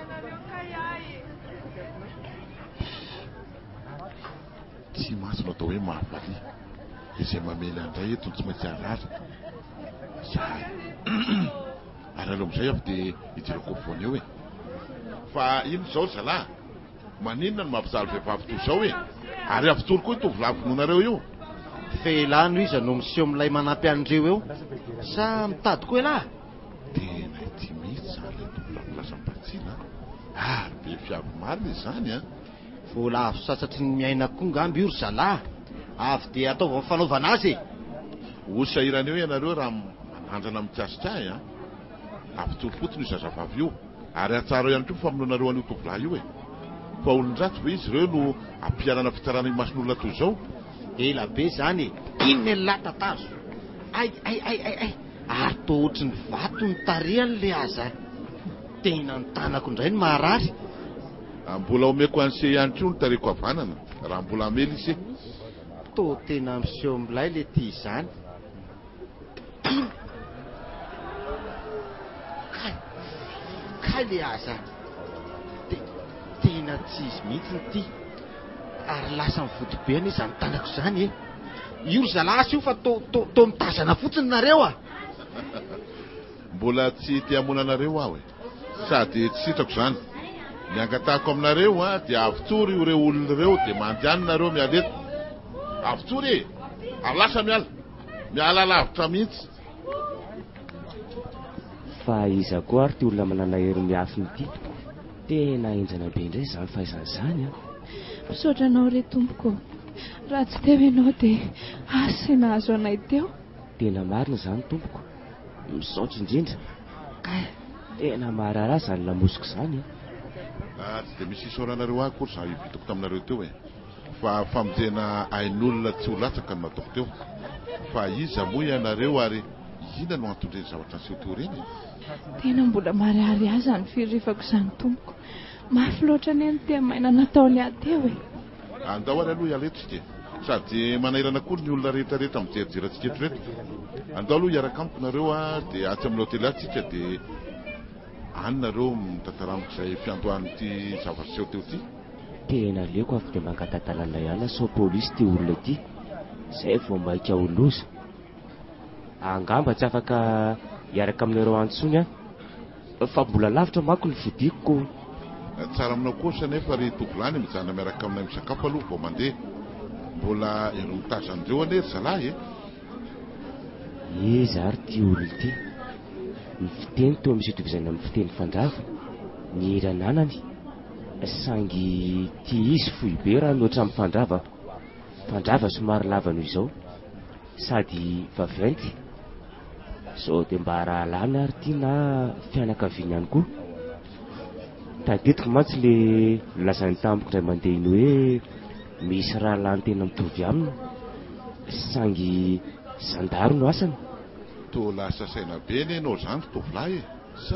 Tsy masino atao hoe mahavaly izay mamely andray eto tsy maintsy arara zay ary aleo amizay avy dia hidirako voany eo fa ino zao zalahy maninona no mampizaly vehivavy toy zao ary avitory koa itovylavinonareo io. Felano iza no miseho amin'ilay manampy andreo eo sa mitady koa lahy? Tena ity mihitsy zany lay tovolavi lasa mibatsila ary be fiavy marina izany vola avy sasatry ny miaina koa ngamby io ry zalahy avy dia ataova ny fanaovana azy osahirana eo ianareo raha manandrana mitiasitra ahy avitory fotsiny io zazavavy io ary atsara ihany koa famononareo an'io tovolahy io fa olon-dratsy ve izy ireo no ampianana fitsarana imason'olona toy zao. Ela be zany inona ny latatazo ay ary to ohatry ny vato ny tarehany le aza tena ny tanako indray ny maharary. Mbola omeko an'se ihany koa ny tareko havanana raha mbola amely ise to tena miseho amilay le ty izany kay le aza tena tsy izy mihitsy ny ty ary lasa mivody be ane izany tanako izany io ry zalasy io fa to mitazana fotsiny nareo mbola tsy te hamonanareo aho sady tsy sitrako zany miangatahako aminareo dia avitsory ireo olona ireo dia mandiany nareo mialeto avitsory ary lasa miala lavitra mihitsy. Fa iza koa ary ty olona manana hery miafiny ity tena enjana be indray zany fahaizan'izany misaotra anao re tompoko raha tsy teo ianao dia asa nahazo anay teo. Tena marina zany tompoko misaotra indrindra tena maharara zany lamosiko zany tsy dia misy isaoranareo ahy kory za ivitako taminareo teo fa famonjena ain'olona tsy ho latsaka no nataoko teo fa iza moa ianareo ary ina no antondreny zavatra aseho teo reny tena mbola marihary azy ny firifako izany tompoko mafy loatra ny tena maina nataony ahy teo andao ary aloha ialeto sika sady manairana kory ny olona rehetrarehetra mijerijerantsika eto reto andao aloha hiaraka amiko nareo dia atsy amin'ny hotely atsika dia any nareo mitantaramiko izay fiandohan'ity zavatra seho teo ty. Tena leoko afaka dia mangatantalana ihany sao polisy ty olona ity izay vao maika oloza angamba tsy afaka hiaraka aminareo antsony fa mbola lavitra mako ny fidikoko. Tsara aminao kosa nefa ry tovolahy mijana miaraka aminay misakafo aloha vao mandeha mbola ero mitazan'ireo ane ry zalahy izy ary ty olona ity ny fiteny teo misy itovizana amin'ny fiteny fandrava ny erananany sangy ty izy fohy be raha mihoatra amin'ny fandrava somary lava noho izao sady vaventy sao dia mba rahalany ary ty na fianakaviany ihany koa tadidiko mantsy le lazany tamiko indray mandeha iny hoe misy rahalany tena mitovy aminy sangy zandaro no asany. To lasa saina be ne enao zany tovolahy sa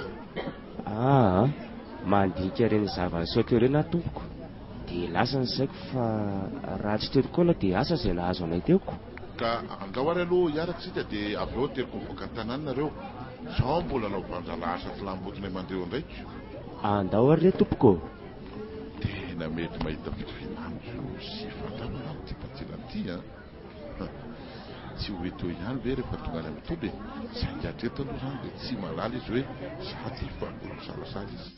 mandinika reny zavany teo reny tompoko dia lasa ny saiko fa raha tsy teo koa dia asa izay nahazo anay teoko. ka andao ary aloha hiaraksika dia avy eo teriko mivoaka ny tanàna nareo zao mbola nao vanjalasa filambotona mandreo ndraiky andao ary le tompoko tena mety mahita fifinamiko sy fandrama ty Batsilanty tsy ho eto ihany ve rehefa tonga any amin'ny toby zay ngatreto aloha zany dia tsy malala izy hoe sady fa mbola misalasala izy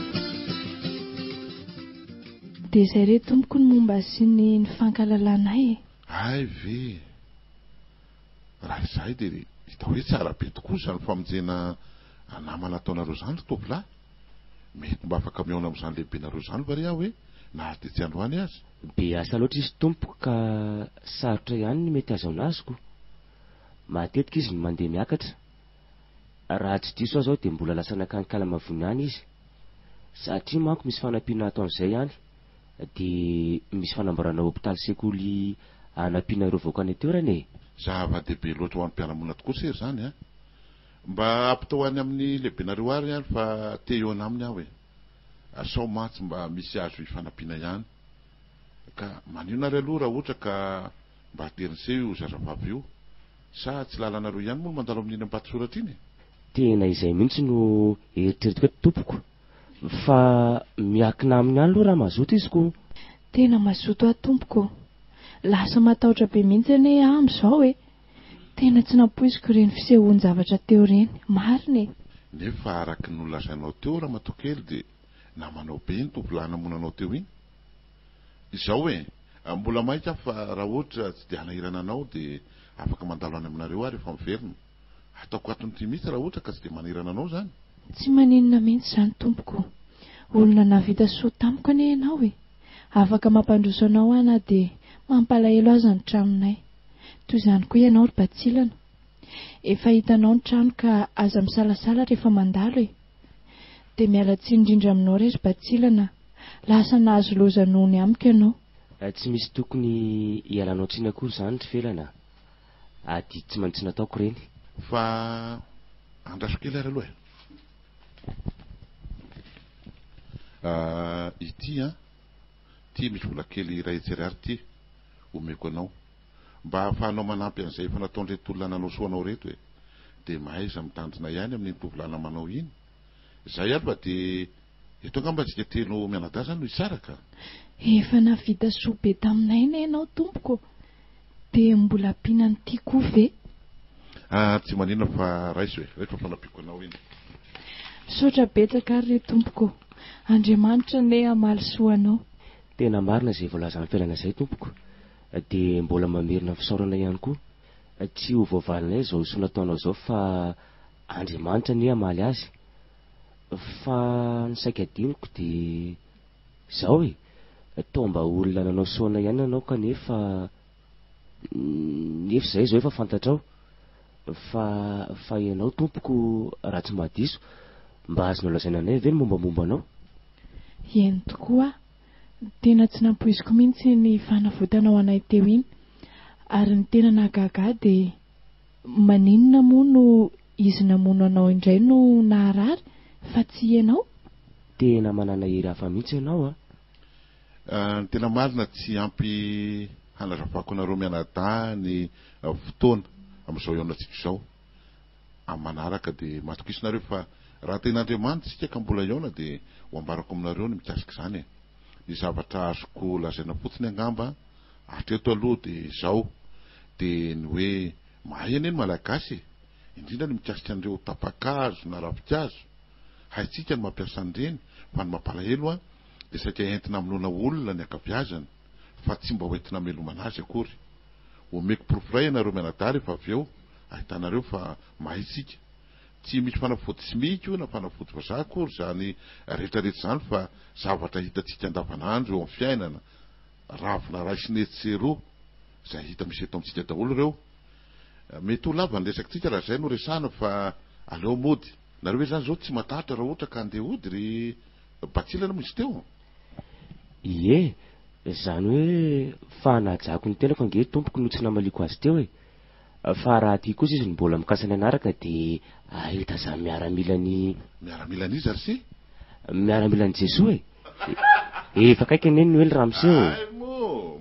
dia izay re tompoko ny momba sy ny fankalalànay ay ve raha izay dia hita hoe tsara be tokoa zany famonjena namana ataonareo zany tovolahy mety mba afaka miaona amin'izany lehibe nareo zany va re aho hoe nahazo dia tsy androany azy be asa loatra izy tompoko ka sarotra ihany ny mety azo anazoko matetika izy ny mandeha miakatra raha tsy diso aho zao dia mbola lasa nakanikala-mavony any izy satria manko misy fanampiana ataon'izay ihany dia misy fanamboarana hôpitaly sekoly anampiana ireo vahoaka any atoerany zava-dehibe loatra ho an'ny mpiaramonina tokoa sery zany mba ampitao any amin'ny lehibenareo ary ihany fa te eo anaminy aho hoe asao matsy mba misy azo hifanampiana ihany ka maninonary aloha raha ohatra ka mba haterinyseho io zazavavy io sa tsy lalanareo ihany moa mandalo amin'iny ampatisoratra iny tena izay mihitsy no eritreritiko eto tompoko fa miakina aminy ihany aloha raha mazoto izy ko tena mazoto atompoko lasa matahotra be mihitsy ane amin'izao tena tsy nampoiziko ireny fisehoany zavatra teo ireny marina nefa araky ny nolazainao teo raha matokely dia namanao be ny tovolahy namonanao teo iny izao mbola maika fa raha ohatra tsy dia hanahirana anao dia afaka mandalo any aminareo ary efa miverina ataoko atony ty mihitsy raha ohatra ka tsy dia manahirana anao zany tsy maninona mihitsy zany tompoko olona navita soa tamiko ane ianao afaka mampandroso anao ana dia mampalahelo azy ny tranonay toy izany koa ianao ry Batsilana efa hitanao ny trano ka aza misalasala rehefa mandalo dia miala tsiny indrindra aminao rery Batsilana lasa nahazo loza noho ny amiko ianao tsy misy tokony hialanao tsiny akory zany ry felana ady tsy mantsy nataoko reny fa andraso kely ary aloha ity ty misy vola kely iray etsy ary ty omeko anao mba ahafahanao manampy an'izay efa nataondreto olona nanao soanao reto dia mahaiza mitandrina ihany amin'iny tovolahy manao iny zay ary fa dia eto angamba tsika telo mianadahy zany no isaraka efa navita soa be taminay na ianao tompoko dia mbola ampiana n'ity koa ve tsy maninona fa raiso rehefa fanampiako anao iny sotra betsaka ary re tompoko Andriamanitra ne hamaly soanao tena marina izay voalazan'ny felana izay tompoko dia mbola mamerina fisaorana ihany koa tsy ho voavalinay izao so nataonao izao fa Andriamanitra ne hamaly azy fa ny saika adiniko dia izao tao mba olona nanao soana ihany anao kanefa izay izao efa fantatrao fa ianao tompoko raha tsy mahadiso mba azonao lazaina anay ve ny mombamomba anao eny tokoa tena tsy nampoiziko mihitsy ny fanavotanao anay teo iny ary ny tena nahagaga dia maninona moa no izy namono anao indray no naharary fa tsy ianao tena manana hery hafa mihitsy ianao ny tena marina tsy ampy hanazavako anareo mianadahy ny fotoana amin'izao iaonantsika izao amin'ny manaraka dia matokisinareo fa raha ten'Andriamanitra sika ka mbola iaona dia ho ambarako aminareo ny mikasika izany ny zavatra azoko lazaina fotsiny angamba hatreto aloha dia izao dia ny hoe mahay anie ny malagasy indrindra ny mikasika an'ireo tapakazo na ravikazo haitsika ny mampiasa an'ireny fa ny mampalahelo dia saika entina aminona olona ny akabiazana fa tsy mba hoentina melomana azy akory omeko porofiray ianareo mianadahy rehefa avy eo ahitanareo fa mahay sika tsy misy fanafody simika io na fanafody vazaha akory zany rehetrarehetra zany fa zavatra hitantsika andavanandro eo amin'ny fiainana ravina ray sy netseroa izay hita misy eto amintsika daholo ireo mety ho lava ny resakitsika raha izay no resana fa aleo mody nareo hoe zany zao tsy matahatra raha ohatra ka andeha hody ry Batsilana misy teo ie zany hoe fa najako ny tenako ange tompoko no tsy namaliko azy teo fa raha ty kosa izy mbola mikasany anaraka dia ahita za miaramilany izy ary sy miaramilany Jesoa efa kaiky aneny no hoe ny ramoseo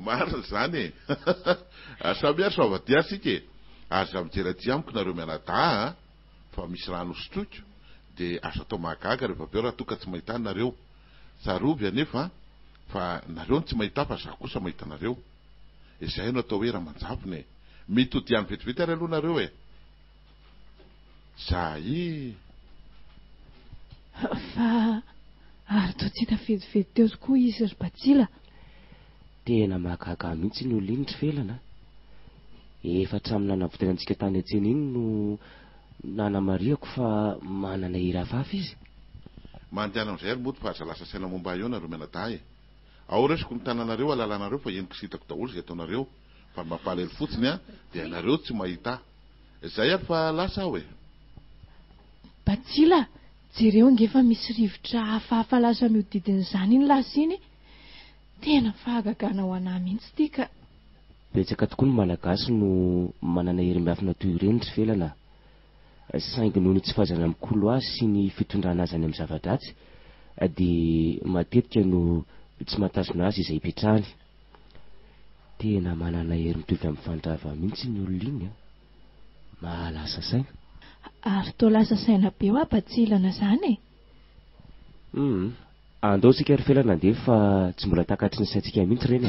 marina zany e samy ary soavadia sika e aza mijery amiko nareo mianadaha fa misy rano sotroiko de azo atao mahagaga rehefa aveo raha toka tsy mahita nareo tsarovy anefa fa nareo tsy mahita fa za kosa mahita nareo izay no atao hoe raha manjavona e mitodiany vetivety ary aloha nareo e za fa ary to tsy hita vetivety teo koa izy ry Batsila. Tena mahagaga mihitsy ny olindry felana. Efa hatramin'ny nanavotena tany an-tsena iny no nanamariako fa manana hira hafahafa izy. Mandehana amin'izay ary moto fa aza lasa saina momba eo nareo mianadaha e ao resiko ny tananareo alalanareo fa eniko sitako daholo izay ataonareo fa mampalahelo fotsiny a dia nareo tsy mahita izay ary fa lasa aho e. Batsila, jereo ngefa misy rivotra hafahafa lasa miodidin'izany iny lasa iny. Tena fahagagana ho anahy mihitsy ity ka. Betsaka tokoa ny malagasy no manana hery miafina toy ireny ry felana. Saingy noho ny tsy fahazana mikolo azy sy ny fitondrana azy any amin'ny zava-dratsy dia matetika no tsy matazona azy izay hipetrahany. Tena manana hery mitovy amin'ny fandrava mihitsy ny olona iny mahalasa saina. Ary toa lasa saina be ho Batsilana zany e. Andao sika ry felana andeha fa tsy mbola takatry ny saintsika mihitsy reny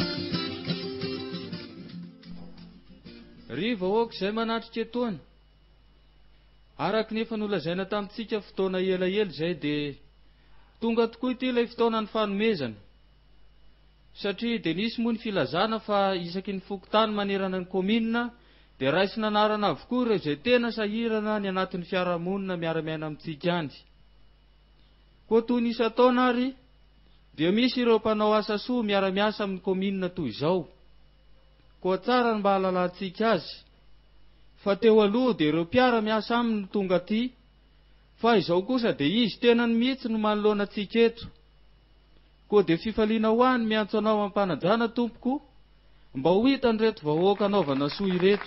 Riva oka izay manatrika etoana. Araka nefa nolazaina tamintsika fotoana elaela izay dia tonga tokoa ity ilay fotoanany fanomezana. Satria dia nisy moa ny filazana fa isaky ny fokontany manerana ny kominina dia raisina anarana avokoa ireo izay tena sahirana ny anatin'ny fiarahamonina miara-miaina amintsika any. Koa toy ny isa-taona ary dia misy ireo mpanao asa soa miara-miasa amin'ny kominina toy izao. Koa tsara ny mba halalantsika azy. Fa teo aloha dia ireo mpiara-miasa aminy no tonga aty, fa izao kosa dia izy tena ny mihitsy no manoloana antsika eto. Koa dia fifaliana ho any miantso anao ampanajana tompoko, mba ho hitany reto vahoaka anaovana soa ireto.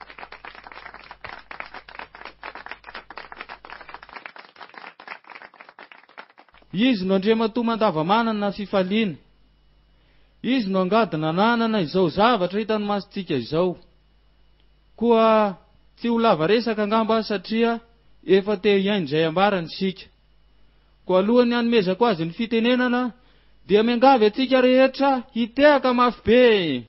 Izy no andremato mandava-manana fifaliana. Izy no angadina nanana izao zavatra hitany masontsika izao. Koa tsy ho lava resaka angamba satria efa te hiaino izay ambarany sika. Koa alohany hanomezako azy ny fitenenana dia miangavy atsika rehetra hitehaka mafy be.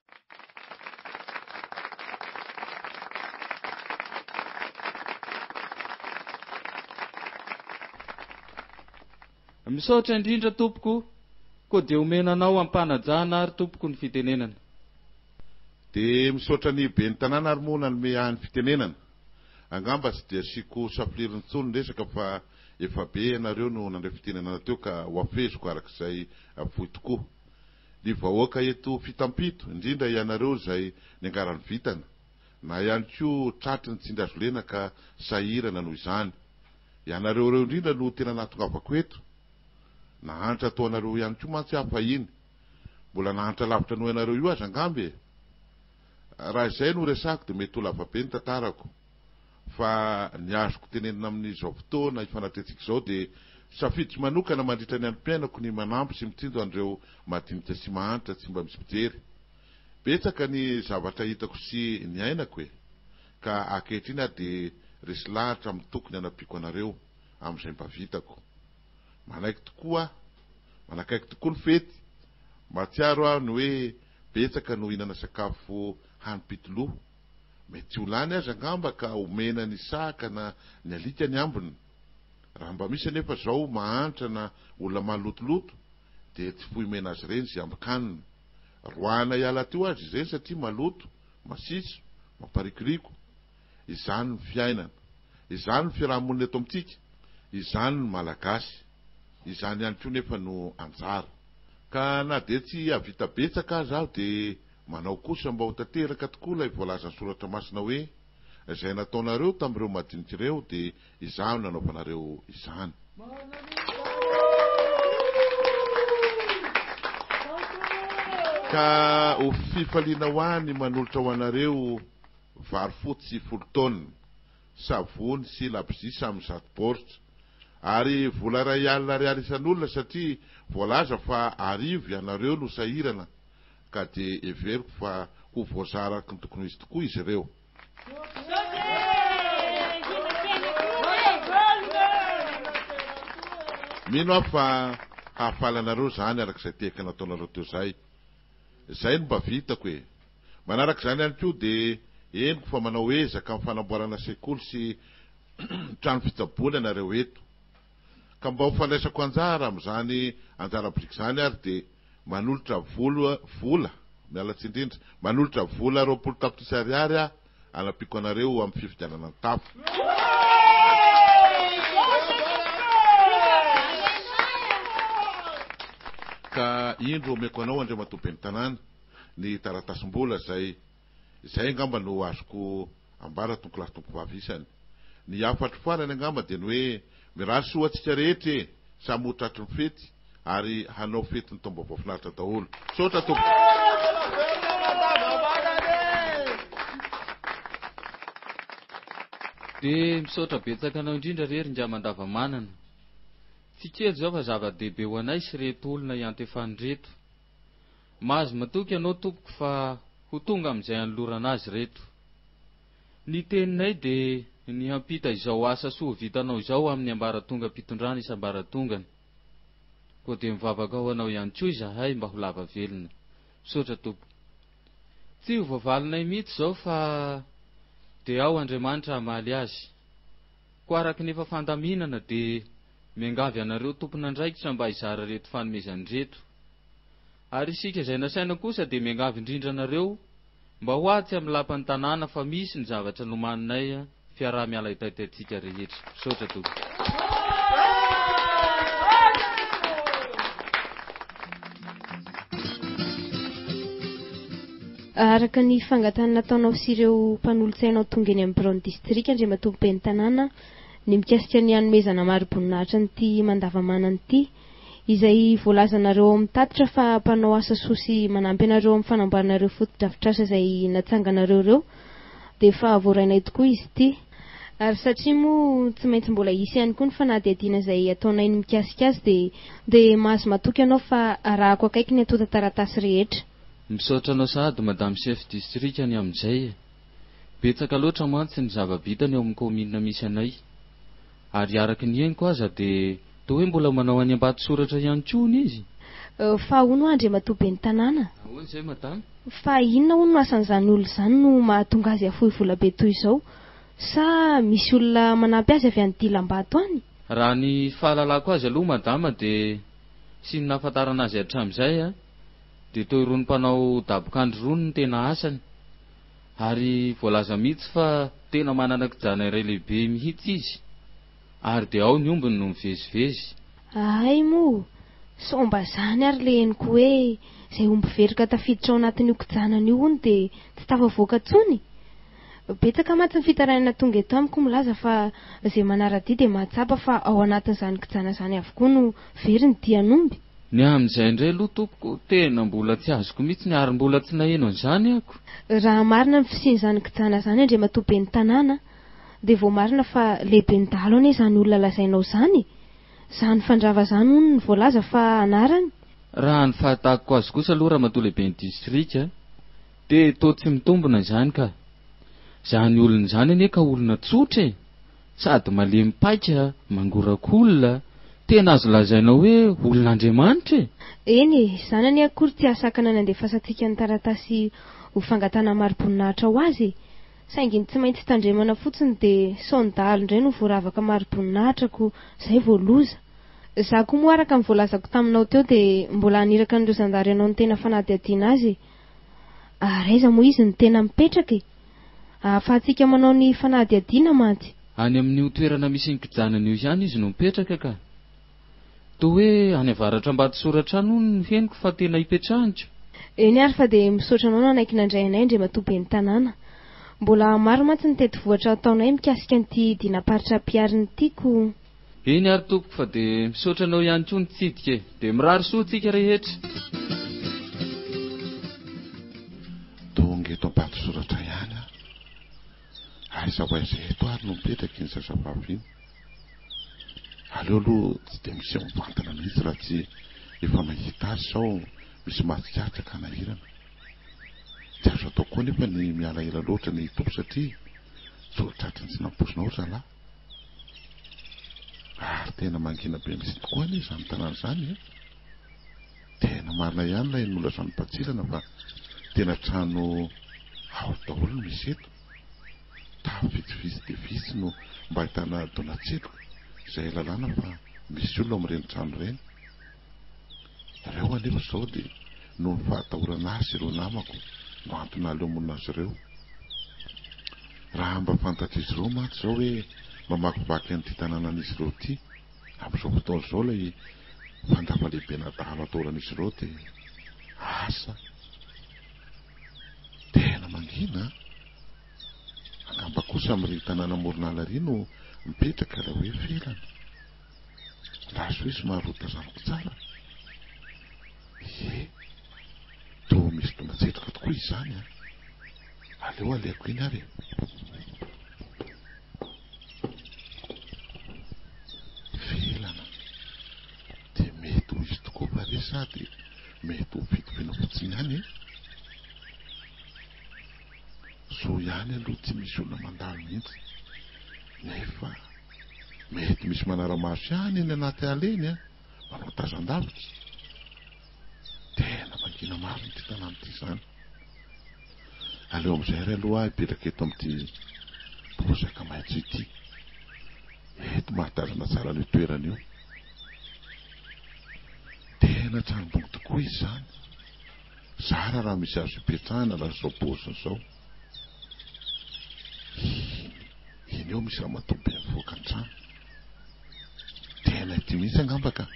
Misaotra indrindra tompoko, koa dia omenanao ampanajana ary tompoko ny fitenenana. Dia misaotra ny be ny tanàna ary moa nanome ahy ny fitenenana. Angamba tsy dia siko safiliriny tsony resaka fa efa be ianareo no nandray fitenenana teo ka ho afezoko arak'izay avoy tokoa. Ny vahoaka eto fitampito, indrindra ianareo izay ny angarany vitana, na ihany koa tratry ny tsindrazolena ka sahirana noho izany. Ianareo reo indrindra no tena nahatongavako eto. Nahantra ataonareo ihany koa mantsy hafa iny. Mbola nahantra lavitra noho ianareo io aza angambe. Raha izay no resako dia mety ho lavabe ny tantarako. Fa ny azoko tenenina amin'izao fotoana ifanatetsika izao dia safiditsy manokana mandritra ny any-piainako ny manampy sy mitsinjo an'ireo madinika sy mahantra tsy mba misy pijery. Betsaka ny zavatra hitako sy ny ainako e. Ka ankehitriny aho dia resy lahatra amin'ny tokony hanapiko anareo amin'izay mba vitako. Manaiky tokoa ny fety. Matsiaro aho ny hoe betsaka no hinana sakafo hanipitoloha. Mety olany aza angamba ka omena ny saka na ny alika ny ambiny. Raha mba misy anefa zao mahantra na olona malotoloto dia tsy foimena azy reny sy ambikanina. Roana hiala teo azy izay satria maloto, masiso, mamparikiriko. Izany ny fiainana. Izany ny fiarahamonina eto amintsika. Izany ny malagasy. Izany ihany koa nefa no anjara. Ka na dia tsy havita betsaka azy aho dia manao kosa mba ho tanteraka tokoa ilay voalaza ny soratra masina hoe izay nataonareo tamin'ireo madinik'ireo dia izany nanaovanareo izany. Ka ho fifaliana ho any manolotra ho anareo vary fotsy 10 taona, savony sy labozia amin'ny 100 baoritra. Ary vola ray alina ariary isan'olona satria voalaza fa 10 ianareo no sahirana. ka dia everiko fa ho voazaraka ny tokony izy tokoa izy ireo. Mino aho fa hahafalanareo zany arak'izay tehaka nataonareo teo zay. Zay no mba vitako e. Manarak'izany ihany koa dia eniko fa manao ezaka amin'ny fanamboarana sekoly sy trano fitsaboana nareo eto. Ka mba ho falaisako anjara amin'izany anjara biriky zany ary dia manolotra vola mialatsy indrindra, manolotra vola 20 tapitrisa ariary aho anapiko anareo amin'ny fifidianana ny tafo. Ka indro omeko anao Andriamatoa Tanàna ny taratasim-bola zay angamba no azoko ambara tonkolasy tompovavy isany. Ny afatro farany angamba dia ny hoe mirary soa atsika rehetra e, samy ho tratry ny fety ary hanao fety ny tombo voafinaritra daholo. Sotra tompo. Dia misaotra betsaka anao indrindra rery ndra mandavamanana. Tsy kely zao fa zava-dehibe ho anay sy reto olona iantefany reto. Mahazo matoky ianao tompoko fa ho tonga amin'izay anolorana azy reto. Ny teninay dia ny hampita izao asa soa vitanao izao amin'ny ambaratonga mpitondrana isam-baratongany. Koa dia mivavaka ho anao ihany koa izahay mba ho lava velona. Misaotra tompo. Tsy ho voavalinay mihitsy izao fa dia ao Andriamanitra hamaly azy. Koa araka nefa fandaminana dia miangavy anareo tompon'andraikitra mba hizara reto fanomezany reto. Ary isika izay nasaina kosa dia miangavy indrindra anareo mba ho atsy amin'ny lapan'ny tanàna fa misy ny zavatra nomaninay fiarah-miala itaitaitsika rehetra. Misaotra tompo. Araka ny fangatana nataonao sy ireo mpanolotsainao tonga eny amin'ny Bureau district Andriamatoa Tanàna ny mikasika ny hanomezana mari-boninahitra nyty mandavamanana ity, izay voalazanareo amin'ny tatitra fa mpanao asa soa sy manampy anareo amin'ny fanamboaranareo foto-drafitrasa izay natsanganareo ireo, dia fa voarainay tokoa izy ity. Ary satria moa tsy maintsy mbola isy ihany koa ny fanadihadiana izay ataonay ny mikasika azy dia mahazo matoky ianao fa arahako akaiky ny atota taratasy rehetra. Misaotra anao sahady Madame Chef District any amin'izay. Betsaka loatra mantsy ny zava-bitany eo amin'ny komina misy anay. Ary araka ny henoko aza dia toa hoe mbola manao any ambato soratra ihany koa izy. Fa hono Andriamatoa Tanàna. Ahoana izay madame? Fa inona hono no asan'izany olona izany no mahatonga azy afohy vola be toy izao? Sa misy olona manampy azy avy an'ity lambato any? Raha ny fahalalako azy aloha madama dia sy ny nahafantarana azy hatramin'izay dia toa irony mpanao dabokandro irony ny tena asany. Ary voalaza mihitsy fa tena manana kijana iray lehibe mihitsy izy. Ary dia ao ny ombiny no mivezivezy. Ay moa, somba zany ary le henoko hoe izay omby verika tafiditra ao anatin'io kijanany io hono dia tsy tafavoaka tsony. Betsaka matsy ny fitarainana tonga eto amiko milaza fa izay manara-dia dia mahatsapa fa ao anatin'izany kijana izany avokoa no very ny dian'omby. Ny amin'izay indray aloha tompoko tena mbola tsy azoko mihitsy ny ary mbola tsy naheno an'izany ako. Raha marina ny fisian'izany kijana izany Andriamatoa Tanàna dia vao marina fa lehibe ny dahalo anie izany olona lazainao izany. Izany fandrava izany hono ny voalaza fa anarany. Raha ny fahatahako azy kosa aloha Ramatoa lehibe ny distrika dia toa tsy mitombona izany ka. Izany olona izany anie ka olona tsotra sady malemy paika, mangorak'olona, tena azo lazainao hoe olon'Andriamanitra. Eny izany anie akory tsy ahasakana ny andefasantsika ny taratasy ho fangatana mari-boninahitra ho azy. Saingy tsy maintsy tandremana fotsiny dia saondalo indray no voaravaka mari-boninahitrako izay voaloza. Izaho koa moa araka ny voalazako taminao teo dia mbola aniraka n'ireo zandary ianao ny tena fanadihadiana azy. Araiza moa izy ny tena mipetraka e. Ahafahantsika manao ny fanadihadiana mantsy. Any amin'io toerana misy ny kijanany io ihany izy no mipetraka ka. Toa hoe any avaratra ambato soratra any hono ny henoko fa tena hipetrahako. Eny ary fa dia misaotra anao nanaiky nandray anay Andriamatoa Tanàna. Mbola maro mantsy ny tety vohatra ataonay mikasika an'ity dinaparitra piariny tiako. Eny ary tompoko fa dia misaotra anao ihany koa nitsidika dia mirary soa tsika rehetra. Tonga eto ambato soratra ihany aiza ho aiza eto ary no mipetraka iny zazavavy iny. Aleo aloha tsy dia misy mivantana mihitsy raha tsy efa mahita azy sao misy mahatsikaritra ka nahirana. tsy azo atao koa nefa ny miala ela loatra ny tompo satria tsotratrany tsy namposina oatra lahy ary tena mangina be misy tokoa ny izany tanàna izany e tena marina ihany lay nola zany Patsilana fa tena trano ao daholo no misy eto tafo vitsivitsy de vitsy no mba ahitana donatselo izay lalàna fa misy olona amin'ireny trano ireny ireo anefa zao de no ny fahatahorana azy ireo namako no antona aleo monina azy ireo raha mba fantatr'izy ireo maty zao hoe mamakivaky an'ity tanànan'izy ireo ty amin'izao fotoana izao lay fandrafa lehibe nadalo ataoran'izy ireo de asa tena mangina angamba kosa amin'ireny tanàna Moronala ry no mipetraka raha hoe felana laso hoe somary rotazanoko tsara to misy donatsetraka tokoa izany aleo aleako iny ary felana de mety ho izy tokoa pare sady mety ho fitopina fotsiny ihany so ihany aloha tsy misy olona mandalo mihitsy nefa mety misy manaramaso ihany eny anaty aleny manao tazan-davitra tena mangina maro ny ty tanàna ty zany aleo am'izay ry aloha hipetraka eto amin'ity bozaka maitso ity eto mahatazana tsara ny toerana io tena tranom-bongo tokoa izy zany zara raha misy azo hipetrahana raha zao bozina zao iny eo misy raha matobe mivoaka ny trano tena ity mihitsy angamba ka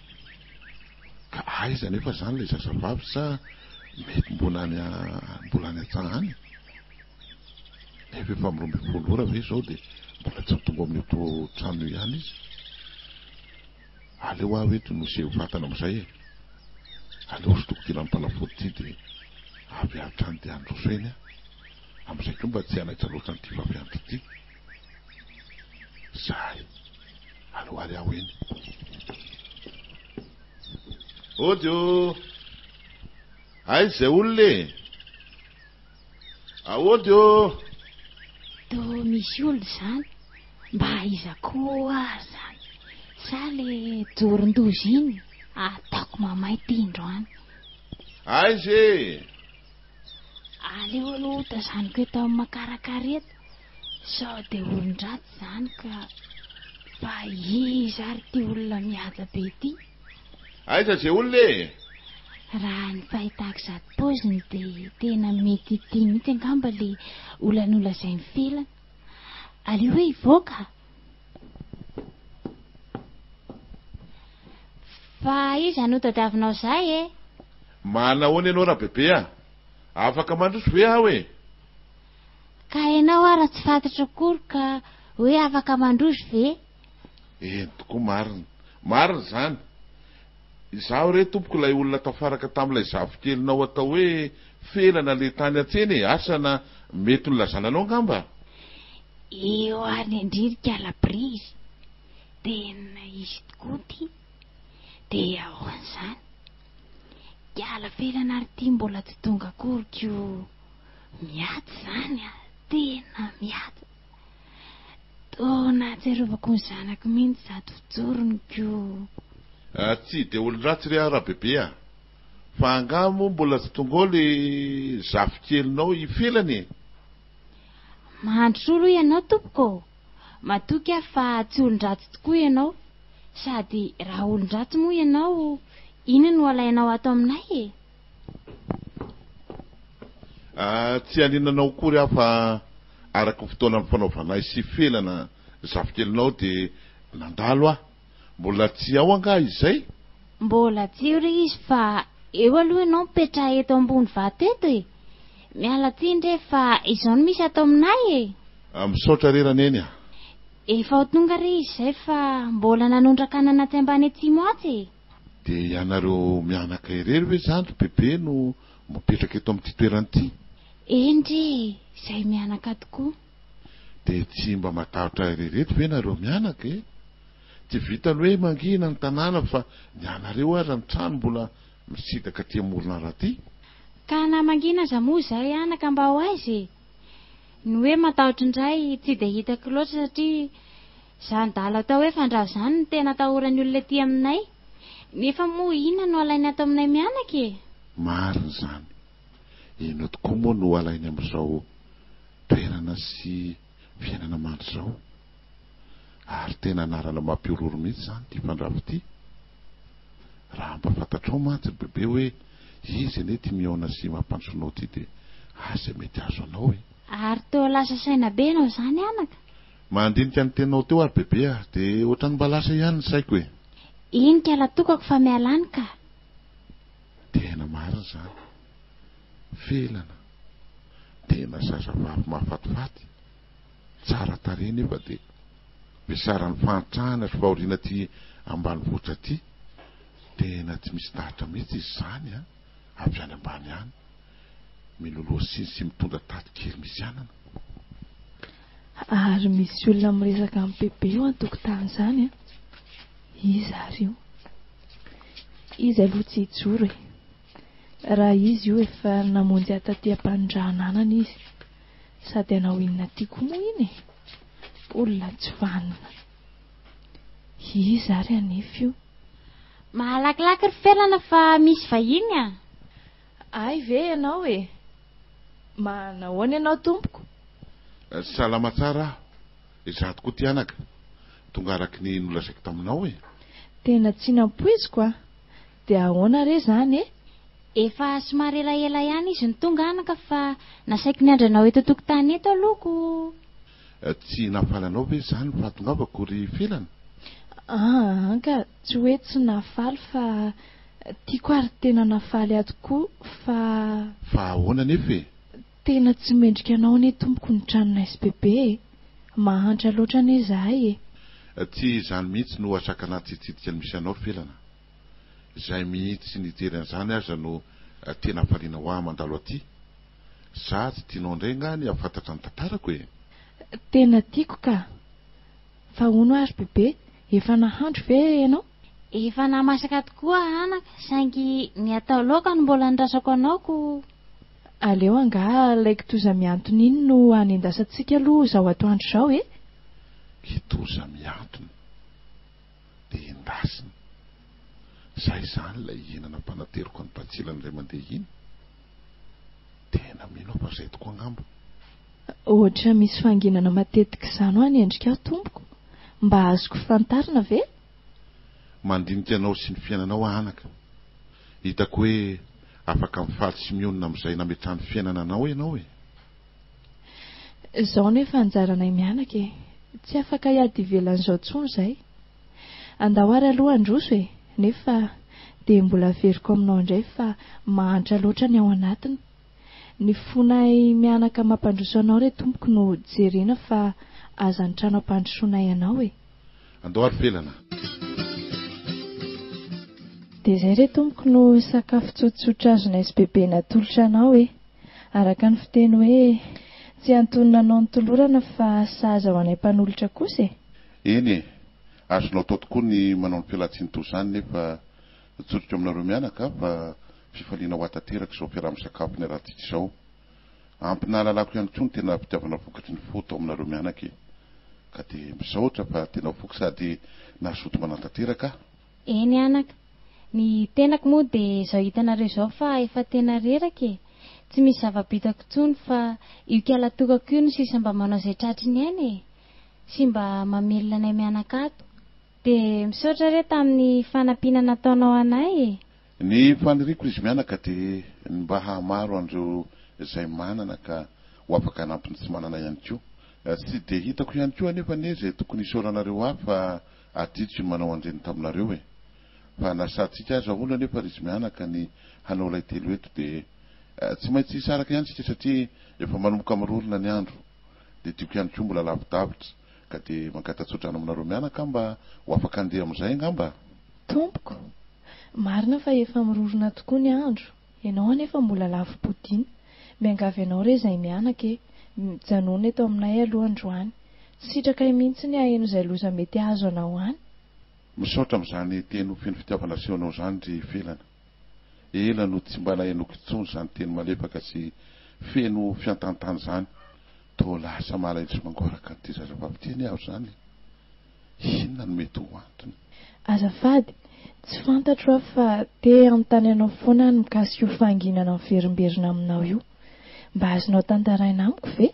aiza nefa zany le zazavavy sa mety mbola any an-tsaha any nefa efa miroa 20 ora ve zao de mbola tsy mitombo amin'eto trano ihany izy aleo aho eto no seho fatana amin'izay aleo sy tokotila amin'ny mpanafody ty de avy atrany de androso eny amin'izay ko mba tsy anaitra loatra nyty vaviandro ty zay aleo ary aho eny odio ay zay olona aodio to misy olo zany mba izako ary zany sa le joron-dozy iny ataoko mamay tindroany ay ze aleo aloha tazaniko eto amin'ny makarakareta sao de olon-dratsy zany ka fa izy ary ty olona mihaja be ty aiza zay olona raha ny fahitako zato poziny de tena mety ty mihitsy angamba le olan'ola zay mifelana aleo hoe ivoaka fa izy anotadiavinao zay manahoana ianao raha bebe afaka mandroso ve aho ka ianao ara tsy fantatra akory ka hoe afaka mandroso ve tokoa marina zany izaho re tompoko lay olona tafaraka tamin'ilay zavikelinao atao hoe felana le tany atseny asana mety nolazananao ngamba eo any andririka labrizy tena izy tokoa ty de ahoan'izany kiala felana ary ty mbola tsy tonga akoriko miaty zany tena miaty tona tserovako ny zanako mihitsy zato fijoroniko tsy de olon-dratsy re raha bebe fa angamo mbola tsy tonga ao le zavikelinao ifelany mandrosolo ianao tompoko matoky aho fa tsy olon-dratsy tokoa ianao sady raha olon-dratsy moa ianao ina no alainao ato aminay tsy aninanao kory aho fa araka fotoana ny fanaovanay sy felana zavikelinao de nandalo mbola tsy ao anga izay mbola tsy eo re izy fa eo aloha ianao mipetra eto ambony vato eto miala tsindre fa izao no misy ato aminay misaotra rerana eny efa ho tonga re izy zay fa mbola nanondraka anaty ambany atsimo atsy de ianareo mianaka irery hoe zany bebe no mipetraka eto amin'ity toerany ity endry zay mianaka tokoa de tsy mba matahotra irereto ve nareo mianaka tsy vitany hoe mangina ny tanàna fa ny anareo aza ny trano mbola misitaka ty amorona raha ty Ka namangina zamoa izay anaka mba ho aizy. Ny hoe matahotra indray tsy dia hitako loatra satria izany dala atao hoe fandrava izany no tena atahorany olona ety aminay. Nefa moa inona no alainy ato aminay mianaka e? Marina izany. Ino tokoa moa no alainy amin'izao toerana sy fiainana mandry izao. Ary tena anarana mampiororo mihitsy izany ty fandrava ty. Raha mba fantatrao mantsy ny bebe hoe izy ane ty mihaona sy mampandrosoanao ty dia aza mety azo anao e. Ary teo lasa saina be anao izany anaka. Mandinika ny tenao teo ary bebe dia ohatrany mba lasa ihany ny saiko e. Iny kala tokako fa mialany ka. Tena marina izany. Felana. Tena zazavavy mahafatifaty. Tsara tarehy nefa dia besarany fantrahana sy fahoriana ty ambanivohitra ty. Tena tsy misy tahatra mihitsy izy izany avy any ambany any. Miloloha siny sy mitondra tady kely misy anana. Ary misy olona miresaka amin'ny bebe eo an-tokotany izany izy ary io. Izy aloha tsy hijoro e. Raha izy io efa namonjy atatỳ-panondrahana anana izy. Sady anao inona tiako moa iny e. Olona tsy vanina. Izy ary anefa io. Mahalakilaky ry felana fa misy vahiny a. Ay ve ianao e. Manahoana ianao tompoko? Salama tsara aho. Izaho tokoa ty anaka. Tonga araky ny nolazaiko taminao e. Tena tsy nampoiziko a. Dia ahoana re zany e? Efa somary elaela ihany izy ny tonga anaka fa nasaiko ny andranao eto tokotany eto aloko. Tsy nafalanao ve zany fa tongavako ry felana? Anka tsy hoe tsy nafaly fa tiako ary tena nafaly ato koa fa ahoana nefa e? Tena tsy mendrika anao ane tompoko ny tranonay sy bebe. Mahantra loatra ane zahay e. Tsy izany mihitsy no asakana tsitsidika ny misy anao felana. Izay mihitsy nijery an'izany aza no tena faliana ho ahy mandalo aty. Za tsy tianao indray ngany afantatra ny tantarako e. Tena tiako ka. Fa hono ary bebe, efa nahandro ve ianao? Efa namasaka tokoa anaka, saingy ny atao laoka no mbola nirasako anaoko. Aleo anga laiko toza miantona iny no anendasantsika aloha zao atoandro zao e. Kitoza miantona dia endasina. Zay izany ilay hihinana mpanateriko ny Patsilana iray mandeha iny. Tena mino fa izay tokoa angamba. Ohatra misy fanginana matetika izany ho any endrika aho tompoko. Mba azoko fantarina ve? Mandinika anao sy ny fiainanao anaka. Hitako hoe afaka mifaly sy mionona amin'izay nametrany fiainana anao ianao e. Izao nefa anjaranay mianaka e. Tsy afaka hiady ivelan'izao tsony izay. Andao ary aloha androso e. Nefa dia mbola veriko aminao indray fa mahantra loatra ny ao anatiny. Ny fonay mianaka mampandroso anao re tompoko no jerena fa aza ny trano ampandrosoanay anao e. Andao ary felana. Dia izay re tompoko no sakafo tsotsotra azonay sy bebe natolotra anao e. Araka ny fiteny hoe tsy antonona anao ny tolorana fa sahaza ho anay mpanolotra kosa e. Eny e. Azonao tao tokoa ny manao ny fialatsiny toy izany nefa tsotsotra aminareo mianaka fa fifaliana ho atateraka izao fiaraha-misakafo ny rahantsika izao. Ampinalalako ihany koa ny tena fitiavana vokatry ny foto aminareo mianaka e. Ka dia misaotra fa tena voky sady nahazoto manantanteraka. Eny anaka. Ny tenako moa dia izao hitanareo izao fa efa tena reraka e. Tsy misy zava-bitako tsony fa io kiala tokako io no sisa mba manao izay tratriny ainy e. Sy mba mamelona anay mianaka ato. Dia misaotra re tamin'ny fanampiana nataonao anay e. Ny faniriko izy mianaka dia mba hahamaro an'ireo izay manana ka ho afaka hanampiny tsy manana ihany koa. Tsy dia hitako ihany koa anefa ne izay tokony isaoranareo ahy fa adidiko ny manao andreny taminareo e. Fa nasantsika aza olona nefa izy mianaka ny hanao ilay telo eto dia tsy maintsy saraka ihany sika satria efa manomboka mirorona ny andro. Dia tiako ihany koa mbola lavidavitra ka dia mankatatsotrana aminareo mianaka mba ho afaka andeha amin'izay angamba. Tompoko, marina fa efa mirorona tokoa ny andro. Ianao anefa mbola lavim-podina. Miangavy ianao re izay mianaka e. Mijanona eto aminay aloha androany. Sitraka mihitsy ny aheno izay loza mety azo anao any. Misaotra amin'izany teny ho feno fitiavana asehonao izany ry felana. ela no tsy mba nahenoko intsony zany teny malepaka sy feno fiantantany zany to lasa malaitry mangoraka ty zazavaviteny aho zany inona no mety ho antony azafady tsy fantatro aho fa te anontany anao foana ny mikasika io fahanginana miverimberina aminao io mba azonao tantaraina amiko ve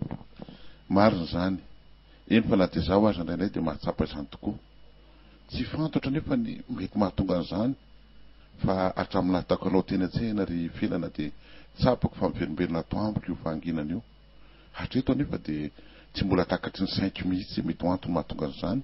marina zany eny fa na dia zaho aza indraindray dia mahatsapa izany tokoa tsy fantatra nefa ny mety mahatonga an'izany fa hatramin'ny natako anao teny an-tsena ry felana dia tsapako fa miverimberina ato amiko io fahanginana io hatreto anefa dia tsy mbola takatry ny saiko mihitsy mety ho antony mahatonga an'izany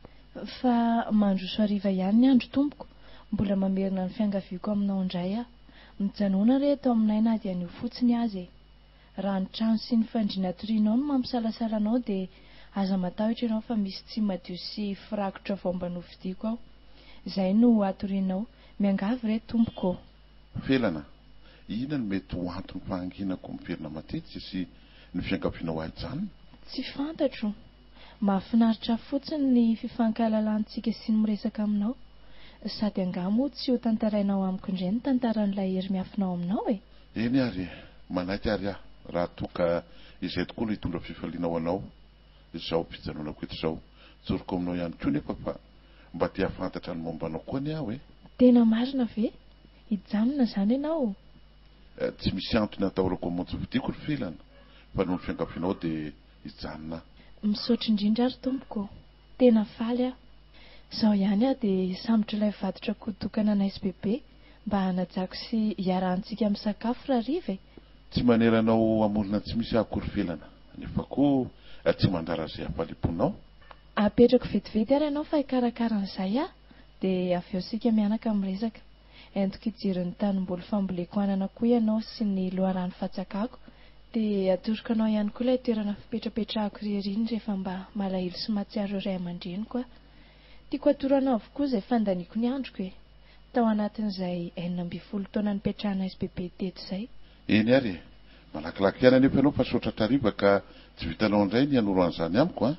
fa mandroso hariva ihany ny andro tompoko mbola mamerina ny fiangaviako aminao indray aho mijanona reto aminay na dia anio fotsiny azy raha ny trano sy ny fandriana torianao no mampisalasala anao dia aza matahotra ianao fa misy tsy madio sy firakotra vao mba novidiako aho izay no atorianao miangavy reto tompoko felana ina no mety ho antony fahanginako miverina matetika sy ny fiangavianao ahy izany tsy fantatro mahafinaritra fotsiny ny fifankahalalantsika sy ny miresaka aminao sady angamo tsy ho tantarainao amiko indray ny tantaran'ilay hery miafinao aminao eny ary manaiky ary aho raha toka izay tokoa no hitondra fifalianao anao izao mpijanonako eto izao joroko aminao ihany koa nefa fa mba tia fantatra ny mombanao koa ny aho tena marina ve hijanona zany ianao tsy misy antony atahorako amonjy vidiako ry filana fa noho ny fiangavianao dia hijanona misaotra indrindra ary tompoko tena faly aho izao ihany aho dia sambotra ilay vadotra kodokana na SBB mba hanajako sy hiarahantsika amin'ny sakafo raha riva tsy maneranao amolona tsy misy akory felana nefa koa tsy mandrara izay hampaliponao apetrako vetivety ary ianao fa hikarakaran'izay aho dia avy eo sika mianaka miresaka entiko hijeryn'ny tanimboly famboleko anana koa ianao sy ny loharano fatsakako dia atoroko anao ihany koa ilay toerana fipetrapetrahako reriny rehefa mba malahelo sy matsiaro iray aman-dreny koa tiako atoranao avokoa izay fandaniako ny androko tao anatin'izay 12 taona nipetrahana SBB teto izay eny ary malakilaky ihany anefa ianao fa sotra trariva ka tsy vitanao indray ny anoro an'izany amiko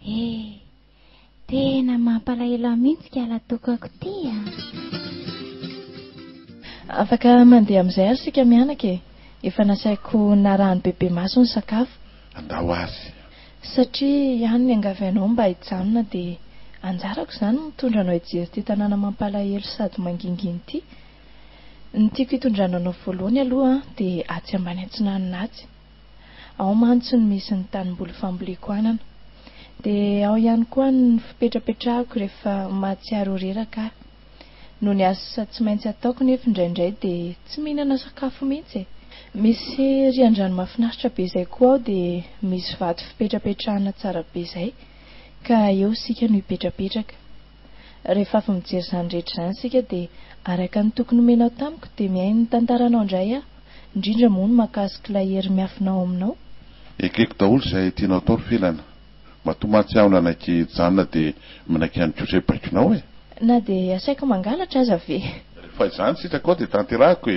tena mampalahelo mihitsy kalatokako ty afaka mandeha amin'izay ary sika mianaka efa nasaiko narahany bebe maso ny sakafo andao azy satria ihany miangavy anao mba hijanona dia anjarako izany mitondra anao hijery ty tanàna mampalahelo sady manginginy ty ny tiako hitondranao anao voalohany aloha dia atsy ambany antsinaninatsy ao mantso ny misy ny tanimboly famboleko anana dia ao ihany koa ny fipetrapetrahako rehefa mahatsiaro reraka no ny asa tsy maintsy ataoko nefa indraindray dia tsy mihinana sakafo mihitsy misy riandrano mahafinaritra be izay koa ao dia misy vato fipetrapetrahana tsara be izay ka eo sika no hipetrapetraka rehefa avy mijery izany rehetra izany sika dia araka ny tokony omenao tamiko dia miaino ny tantaranao indray aho indrindra moa no mahakasika ilay hery miafinao aminao ekeko daholo izay tianao atao ry felana matomatsy aho nanaiky janona dia manaiky ihany koa izay baikonao na dia asaiko mangalatra aza ve rehefa izany sitraka ao dia tanterahako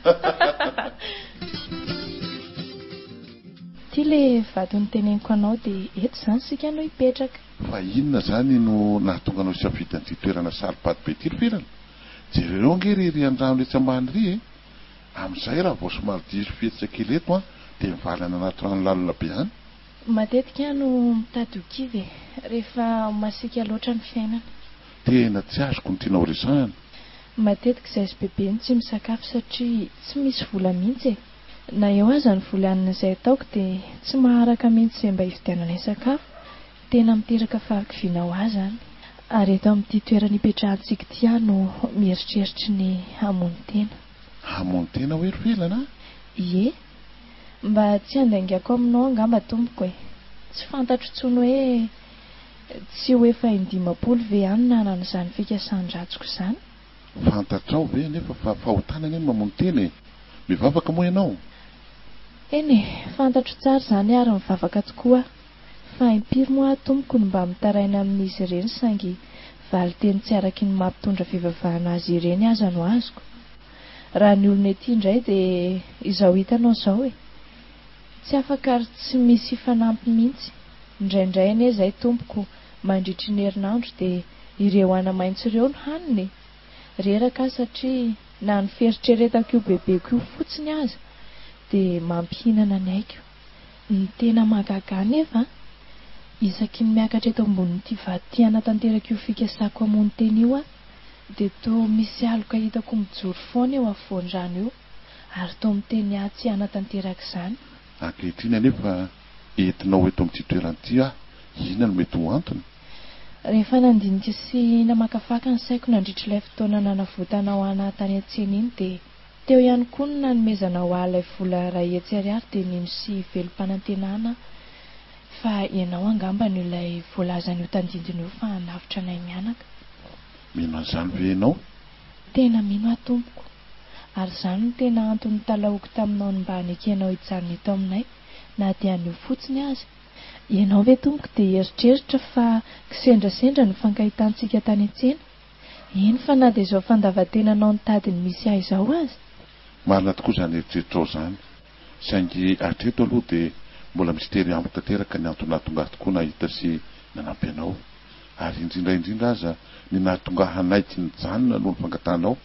ty le vato ny teneniko anao dia eto izany sika no hipetraka fa inona zany no nahatonga anao safidan'ity toerana saripady be ty ry felana jerereo ngery riandrano letsy ambany ry amin'izay raha vao somary diso fietsakely eto dia mivalana anaty rano lalina be any matetika no mitady okivy rehefa masika loatra ny fiainana tena tsy azoko ny tianao resahana matetika izay SBB ny tsy misakafo satria tsy misy vola mihitsy na eo aza ny volanina izay ataoko dia tsy maharaka mihitsy izay mba hividianana sakafo tena miteraka fahakivinao azy any ary eto amin'ity toerana hipetrahantsika ty no mieritreritra ny hamony tena hoe ry felana ie mba tsy handaingako aminao angamba tompoko tsy fantatro tsony hoe tsy ho efa 50 ve ihany nanana izany fikasàn-dratsiko izany fantatrao ve nefa fa fahotanana eny mamony teny mivavaka moa ianao eny fantatro tsara izany ary mivavaka tokoa fa impiry moa tompoko no mba mitaraina amin'izy ireny sangy valy teny tsy araky ny mampitondra fivavahana azy ireny aza no azoko raha ny olona ety indray dia izao hitanao izao tsy afaka ary tsy misy fanampy mihitsy indraindray ane izay tompoko mandritry ny herinandro dia ireo ana maintso ireo no haniny reraka satria na ny fieritreretako io bebeko io fotsiny aza dia mampihinana ny aiko. Ny tena mahagaga nefa isaky ny miakatra eto ambonin'ity vaditiana tanteraka io fikasako amony teny io dia toa misy aloka hitako mijoro foana eo afovoan-drano eo ary toa miteny tsy hanatanteraka izany. Ankehitriny anefa entinao eto amin'ity toeran'ity inona no mety ho antony? Rehefa nandinika sy namakafaka ny saiko nandritra ilay fotoana nanavotana ao anatany an-tsena iny dia teo ihany koa ny nanomezana ho ahy ilay vola ray hetsy ariary dia nino sy velom-panantenana fa ianao angamba no ilay voalazan'io tandindiny io fa navitra anay mianaka. Mino an'izany ve ianao? Tena mino atompoko, ary izany no tena antony talaoko taminao ny mba hanekenao hijanona eto aminay na dia an'io fotsiny aza. Ianao ve tompoko dia eritreritra fa kisendrasendra ny fankahitantsika tany an-tsena? Eny fa na dia izao fandavan-tenanao ny tadiny misy ahy izao aza. Marina tokoa izany eritreritrao izany, saingy hatreto aloha dia mbola mistery amiko tanteraka ny antony nahatonga tokoa nahita sy nanampy anao, ary indrindra aza ny nahatonga hanay tsy nijanona noho ny fangatanao.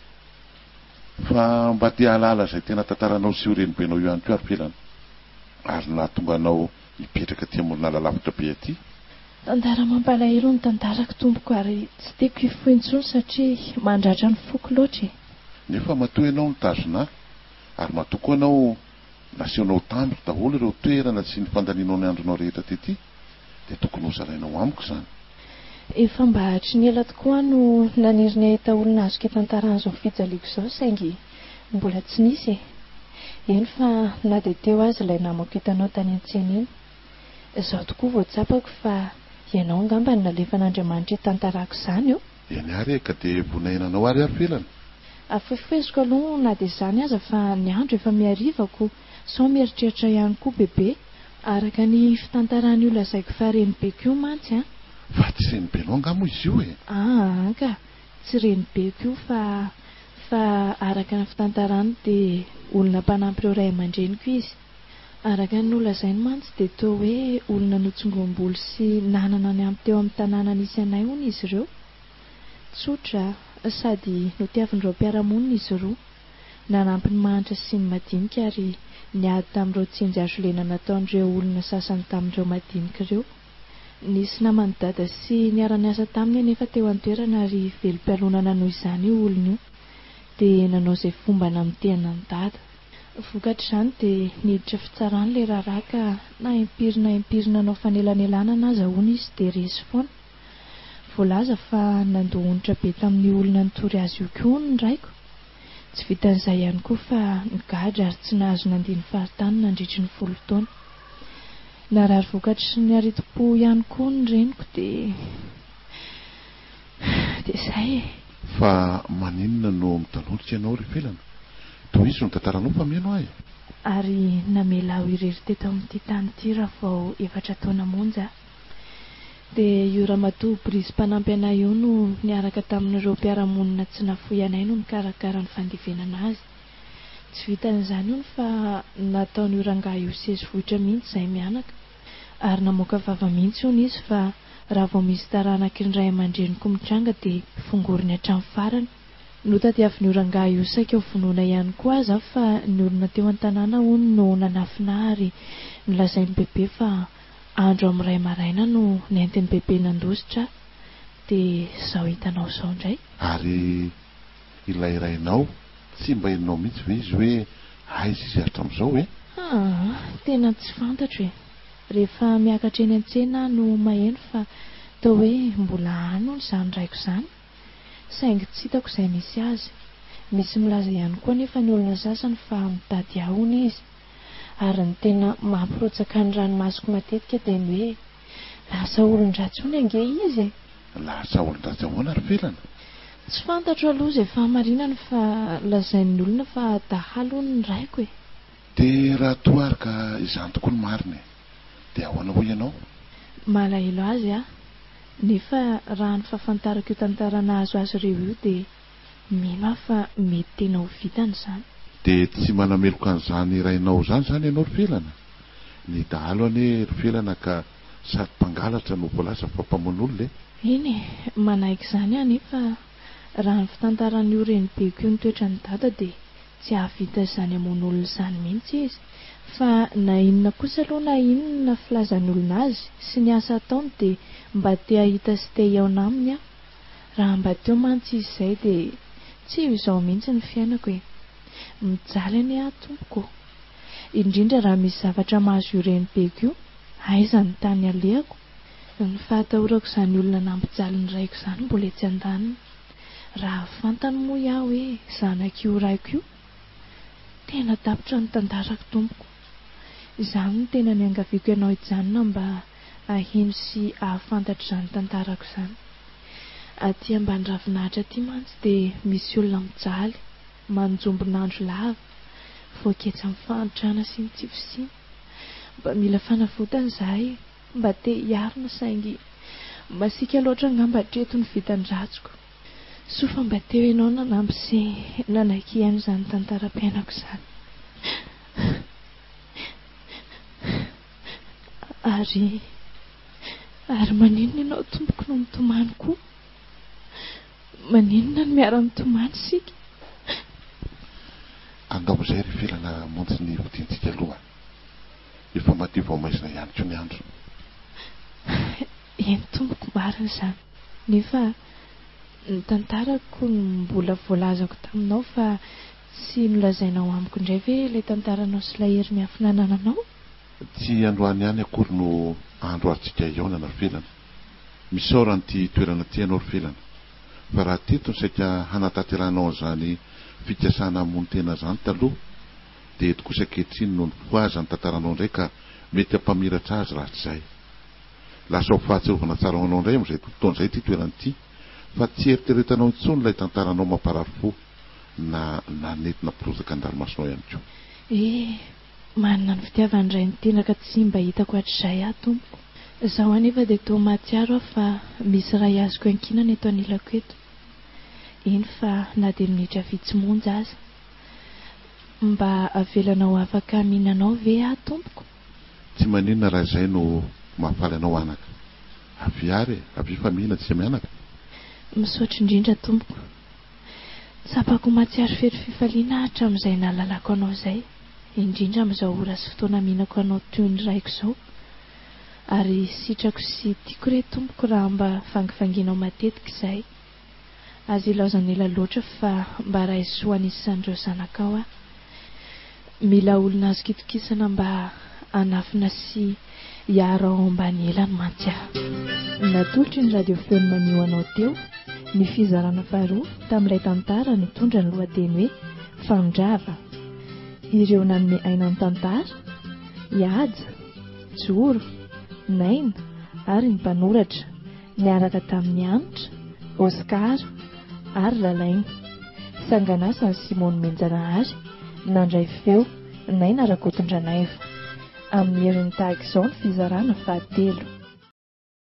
Fa mba tia halala izay tena tantaranao sy orenbenao io ihany koa ary felana, ary nahatonga anao hipetraka ty amorona lalavitra be aty. Tantara mampalahelo ny tantarako tompoko, ary tsy tiako hifohy intsony satria mandratra ny foko loatra. Nefa matoa ianao nitazona ary matoa koa ianao nasehonao tampoka daholo ireo toerana sy ny fandaninao ny andronao rehetra tety dia tokony ho zarainao amiko izany. Efa mba hatry ny ela tokoa no naniriny ahita olona azoka tantaran'izao fijaliako izao saingy mbola tsy nisy. Eny fa na dia teo azy ilay namako hitanao tany an-tsena iny. Izaho tokoa voatsapako fa ianao angamba ny nalefa n'Andriamanitra tantarako izany eo. Eny ary ka dia vonainanao ary felana. Afefeziko aloha na dia izany aza fa ny andro efa miarivako, sao mieritreritra ihany koa bebe araka ny fitantarany io lazaiko fa renibeko io mantsy. Fa tsy renibenao angamo izy io e? Ka tsy renibeko io fa araka ny fitantarany dia olona mpanampy ireo ray aman-dreniko izy. Araka ny nolazainy mantsy dia toa hoe olona notsongom-boly sy nanana ny ampy teo amin'ny tanàna nisy anay hono izy ireo. Tsotra sady notiavin'ireo mpiaramonina izy roa, nanampy ny mahantra sy ny madinika ary niady tamin'ireo tsinjy azo lena nataon'ireo olona sasany tamin'ireo madinika ireo. Nisy namany dada sy niara-niasa taminy anefa teo an-toerana ary velom-pialonana noho izany io olona io dia nanao izay fomba namitehana ny dada. Vokatra izany dia niditra fitsarany ilay raharaha ka na impirina anao fanelanelana aza hono izy dia resy foana. Voalaza fa nandohonitra be tamin'ny olona nitory azy io koa ny raiko. Tsy vitan'izay ihany koa fa nigadra ary tsy nahazo nandiny fahatany nandritry ny 10 taona. Narary vokatra sy ny areti-po ihany koa ny reniko dia izay. Fa maninona no mitanohitra ianao ry felana? Toa izy no tantaranao fa mianao ahy. Ary namela ho irery teto amin'ity tany ity raha vao 4 taona monja. Dia io ramatoa Brisy mpanampy anay io no niaraka tamin'ireo mpiaramonina tsy nafoy anay no nikarakara ny fandevenana azy. Tsy vitan'izany hono fa nataon'io rangahy io sesy vohitra mihitsy izay mianaka, ary namoaka vava mihitsy hono izy fa raha vao misy taranaka ny ray aman-dreniko mitranga dia fongoriny hatramin'ny farany. Notadiavin'io rangahy io saika ho vonoina ihany koa aza fa ny olona teo an-tanàna hono no nanafina ary nolazain'ny bebe fa andro amin'ny ray maraina no nentin'ny bebe nandositra dia izao hitanao izao indray. Ary ilay rainao tsy mba henonao mihitsy ve izy hoe aiza izy hatramin'izao e? Tena tsy fantatro e. Rehefa miakatra eny an-tsena no maheno fa tao hoe mbola any hono izany raiko izany, saingy tsy hitako izay misy azy. Misy milaza ihany koa nefa ny olona sasany fa mitady ahy hono izy, ary ny tena mampirotsaka ny ranomasoko matetika dia ny hoe lasa olon-dratsy hono ange izy e. Lasa olon-dratsy ahoana ry felana? Tsy fantatro aloha izay fahamarinana fa lazain'ny olona fa dahalo hono ny raiko e. Dia raha toa ary ka izany tokoa ny marina dia ahoana ho ianao? Malahelo azy nefa raha ny fahafantarako io tantarana azo azy ireo io dia mino aho fa mety tena ho vitany izany. Dia tsy manameloka an'izany rainao zany ianao ry felana? Ny dahalo anie ry felana ka sady mpangalatra no voalasa fampamono olona e? Eny e, manaiky izany aho nefa raha ny fitantaran'io renibeko io ny toetra ny dada dia tsy ahavita izany hamoan'olona izany mihitsy izy, fa na inona kosa aloha na inona filazany olona azy sy ny asa ataony dia mba te ahita sy te hiaona aminy aho. Raha mba teo mantsy izy izay dia tsy izao mihitsy ny fiainako e. Mijaly any aho tompoko, indrindra raha misy zavatra mahazo io renibeko io, aiza ny tany alehako. Ny fahatahorako izany olona nampijaly ny raiko izany mbola etsy an-daniny. Raha fantany moa iaho hoe zanak'io raiko io, tena tapitra ny tantarako tompoko. Izany no tena niangaviako ianao hijanona mba ahino sy ahafantatra izany tantarako izany. Aty ambany ravinahitra aty mantsy dia misy olona mijaly manjombon'andro lava, voaketsa amin'ny fahantrana sy ny tsifosiny. Mba mila fanavotana izahay, mba te hiarina saingy masika loatra ngamba hatreto ny vitan-dratsiko. Sofa mba teo ianao nanampy sy nanaiky amin'izany tantaram-piainako izany. Ary maninona ianao tompoko no mitomany koa? Maninona no miara-mitomany sika? Angamba izay ry filana montsy ny vidiantsika aloha. Efa madio vao maizina ihany koa ny andro. Eny tompoko, marina izany. Nefa ny tantarako no mbola voalazako taminao fa tsy nolazainao amiko indray ve ilay tantaranao sy ilay hery miafina nananao? Tsy androany ihany akory no andro aritsika iaonana ry filana. Misaorany ty toerana ty ianao ry filana. Fa raha teto ny saika hanatanteranao an'izany fikasana amony tena izany taloha, dia eto kosa ankehitriny no nifoaza ny tantaranao indray ka mety hampamiratra azy raha tsy izay. Lasa ho fahatsirovana tsara ho anao indray amin'izay fotoana izay ty toerana ity, fa tsy eritreretanao intsony ilay tantaranao mamparary fo na nanentina pirozaka an-dranomasonao ihany koa. Manana ny fitiavany iray ny tena ka tsy mba hitako hatr'izay aho tompoko. Izaho anefa dia toa mahatsiaro aho fa misy raha azoko ankinana eto anilako eto. Eny fa na dia minitra vitsy monja aza. Mba avelanao afaka mihinanao ve aho tompoko? Tsy maninona raha izay no mahafaly anao anaka. Avy ary, avy fa mihina tsy mianaka. Misaotra indrindra tompoko. Tsapako mahatsiaro fery fifaliana hatramin'izay nahalalako anao izay, indrindra amin'izao ora sy fotoana mihinako anao toy ny raiko izao. Ary sitrako sy tiako re tompoko raha mba vangivanginao matetika izay. Azy ilaozana ela loatra fa mba raha isoa anisan'ireo zanakao aho. Mila olona azo kitokisana mba hanafina sy hiaro ao ambany elany mantsy aho. Natolotry ny radio feo maneho anao teo ny fizarana faharoa tamin'ilay tantara nitondra ny lohateny hoe Fandrava. Ireo nanome aina ny tantara: Ihaja, Joro, Naina ary ny mpanoratra, niaraka tamin'ny Anitra, Oskar ary Lalaina. Sanganasa ny Simony Menjanahary, nandray feo Naina Rakotondranaivo. Amin'ny herin'ny tahaka izao ny fizarana fahatelo.